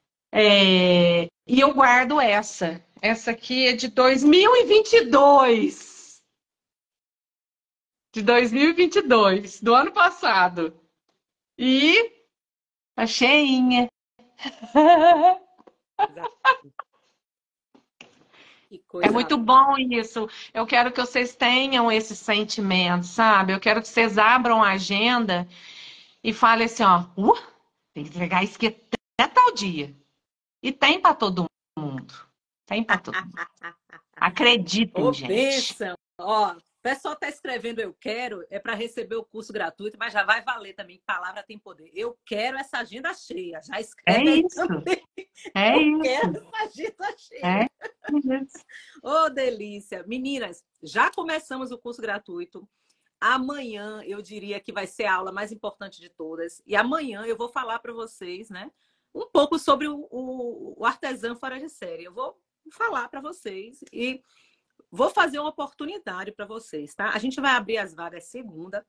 E eu guardo essa. Essa aqui é de 2022. De 2022, do ano passado. E tá cheinha. É muito bom isso. Eu quero que vocês tenham esse sentimento, sabe? Eu quero que vocês abram a agenda e falem assim, ó, tem que entregar isso aqui até tal dia. E tem para todo mundo. Tem para todo mundo. Acreditem, gente. Bênção. Ó, o pessoal tá escrevendo eu quero, é para receber o curso gratuito, mas já vai valer também. Palavra tem poder. Eu quero essa agenda cheia. Já escreve aí também. Eu quero essa agenda cheia. Ô, delícia. Meninas, já começamos o curso gratuito. Amanhã eu diria que vai ser a aula mais importante de todas. E amanhã eu vou falar para vocês, né, um pouco sobre o artesão fora de série. Eu vou falar para vocês e vou fazer uma oportunidade para vocês, tá? A gente vai abrir as vagas segunda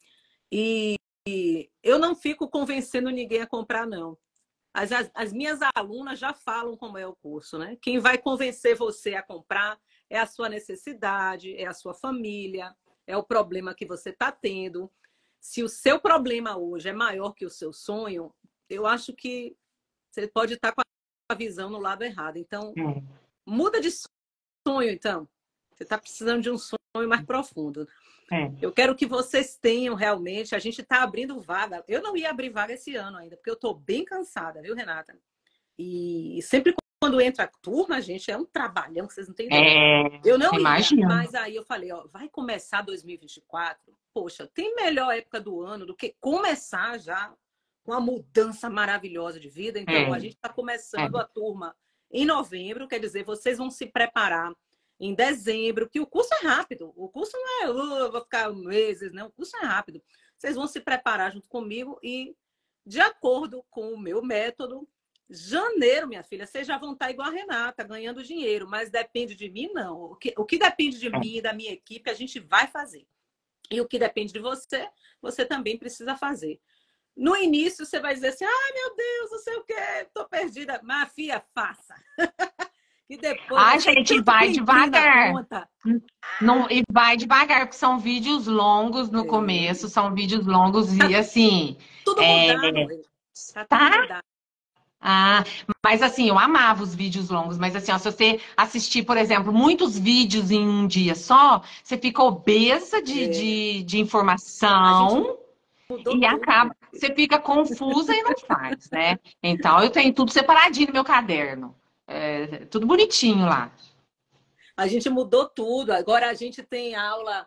e eu não fico convencendo ninguém a comprar, não. As minhas alunas já falam como é o curso, né? Quem vai convencer você a comprar é a sua necessidade, é a sua família, é o problema que você está tendo. Se o seu problema hoje é maior que o seu sonho, eu acho que você pode estar com a visão no lado errado. Então, muda de sonho, então. Você está precisando de um sonho mais profundo. Eu quero que vocês tenham realmente... A gente está abrindo vaga. Eu não ia abrir vaga esse ano ainda, porque eu estou bem cansada, viu, Renata? E sempre quando entra a turma, gente, é um trabalhão que vocês não têm ideia. Eu não ia, mas aí eu falei, ó, vai começar 2024? Poxa, tem melhor época do ano do que começar já com uma mudança maravilhosa de vida. Então, a gente está começando a turma em novembro, quer dizer, vocês vão se preparar em dezembro, que o curso é rápido. O curso não é, vou ficar meses, não. O curso é rápido. Vocês vão se preparar junto comigo e, de acordo com o meu método, janeiro, minha filha, vocês já vão estar igual a Renata, ganhando dinheiro, mas depende de mim, não. O que depende de mim e da minha equipe, a gente vai fazer. E o que depende de você, você também precisa fazer. No início, você vai dizer assim, ai, meu Deus, não sei o quê, tô perdida. Mas, filha, faça. E depois, a gente vai devagar. Não, e vai devagar, porque são vídeos longos no começo, são vídeos longos e assim. Tudo mudando. Tá? Mas assim, eu amava os vídeos longos, mas assim, ó, se você assistir, por exemplo, muitos vídeos em um dia só, você fica obesa de informação e acaba, você fica confusa e não faz, né? Então, eu tenho tudo separadinho no meu caderno. Tudo bonitinho lá. A gente mudou tudo. Agora a gente tem aula,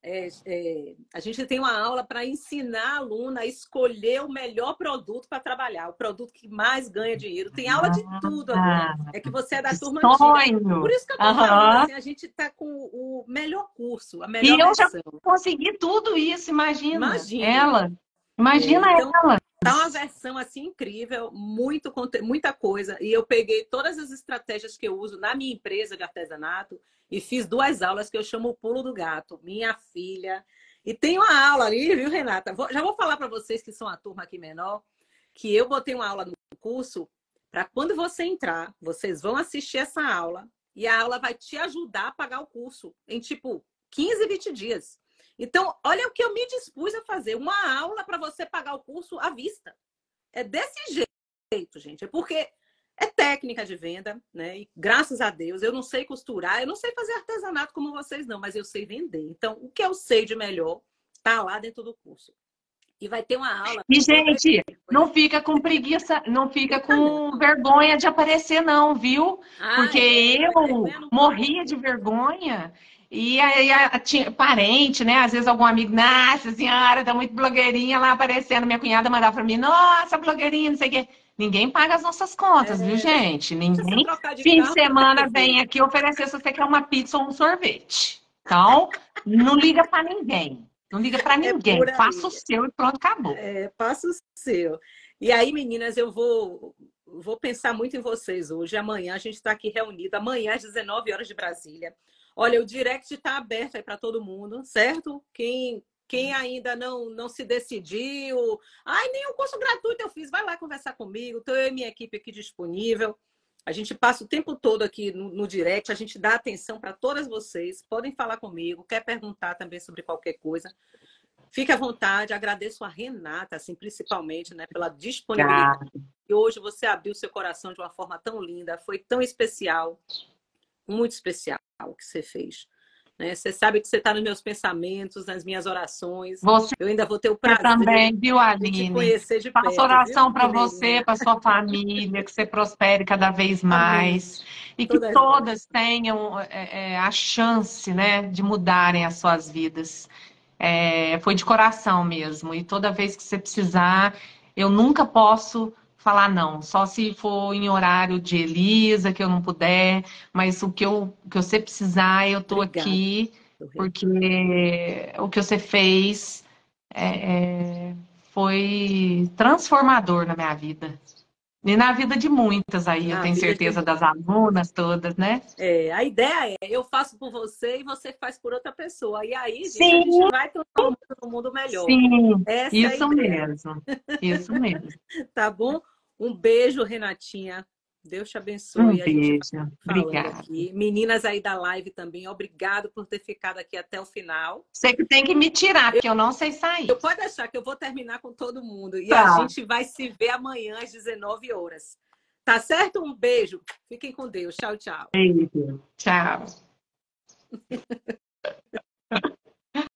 a gente tem uma aula para ensinar a aluna a escolher o melhor produto para trabalhar, o produto que mais ganha dinheiro. Tem aula de tudo agora. É que você é da turma antiga. Por isso que eu tô falando, assim, a gente está com o melhor curso, a melhor versão. E eu já consegui tudo isso, imagina. Ela. Imagina então, ela. Tá uma versão assim incrível, muita coisa. E eu peguei todas as estratégias que eu uso na minha empresa de artesanato e fiz 2 aulas que eu chamo o Pulo do Gato, minha filha. E tem uma aula ali, viu, Renata? Já vou falar para vocês que são a turma aqui menor, que eu botei uma aula no curso para quando você entrar, vocês vão assistir essa aula e a aula vai te ajudar a pagar o curso em tipo 15, 20 dias. Então, olha o que eu me dispus a fazer. Uma aula para você pagar o curso à vista. É desse jeito, gente. É porque é técnica de venda, né? E graças a Deus, eu não sei costurar, eu não sei fazer artesanato como vocês não, mas eu sei vender. Então, o que eu sei de melhor está lá dentro do curso. E vai ter uma aula... E, gente, não fica com preguiça, não fica com vergonha de aparecer, não, viu? Porque eu morria de vergonha... E aí, parente, né? Às vezes algum amigo, nossa senhora, tá muito blogueirinha lá aparecendo. Minha cunhada mandava pra mim, nossa, blogueirinha, não sei o quê. Ninguém paga as nossas contas, viu, É, gente? deixa você Ninguém, trocar de fim de carro que eu semana, quero ver. vem aqui oferecer se você quer uma pizza ou um sorvete. Então, não liga pra ninguém. Não liga pra É ninguém. por Faça o aí. seu e pronto, acabou. É, passa o seu. E aí, meninas, vou pensar muito em vocês hoje. Amanhã a gente está aqui reunida. Amanhã às 19 horas de Brasília. Olha, o direct está aberto aí para todo mundo, certo? Quem ainda não se decidiu, ai, nem o curso gratuito eu fiz, vai lá conversar comigo. Estou eu e minha equipe aqui disponível. A gente passa o tempo todo aqui no direct, a gente dá atenção para todas vocês. Podem falar comigo, quer perguntar também sobre qualquer coisa. Fique à vontade, agradeço a Renata, assim, principalmente, né, pela disponibilidade. Obrigada. E hoje você abriu seu coração de uma forma tão linda, foi tão especial, muito especial o que você fez. Né? Você sabe que você está nos meus pensamentos, nas minhas orações. Você Eu ainda vou ter o prazer também, viu, de te Aline? conhecer de Faço perto, viu, oração para você, mineirinha? para sua família, que você prospere cada vez Amém. mais e que Todas nós. todas tenham a chance, né, de mudarem as suas vidas. Foi de coração mesmo. E toda vez que você precisar, eu nunca posso falar não. Só se for em horário de Elisa, que eu não puder. Mas o que você precisar, eu tô Obrigada, aqui, Rê. porque o que você fez foi transformador na minha vida. E na vida de muitas aí, eu Na tenho vida de certeza das alunas todas, né? a ideia é, eu faço por você e você faz por outra pessoa. E aí, gente, a gente Sim, vai transformando o mundo melhor. sim, Essa é a isso ideia, mesmo. Isso mesmo. tá bom? Um beijo, Renatinha. Deus te Um abençoe. A gente vai beijo. falando Obrigada. aqui. Meninas aí da live também, obrigado por ter ficado aqui até o final. Você que tem que me tirar, porque eu não sei sair. Eu pode deixar que eu vou terminar com todo mundo. E a Tá. gente vai se ver amanhã às 19 horas. Tá certo? Um beijo. Fiquem com Deus. Tchau, tchau. Beijo. Tchau.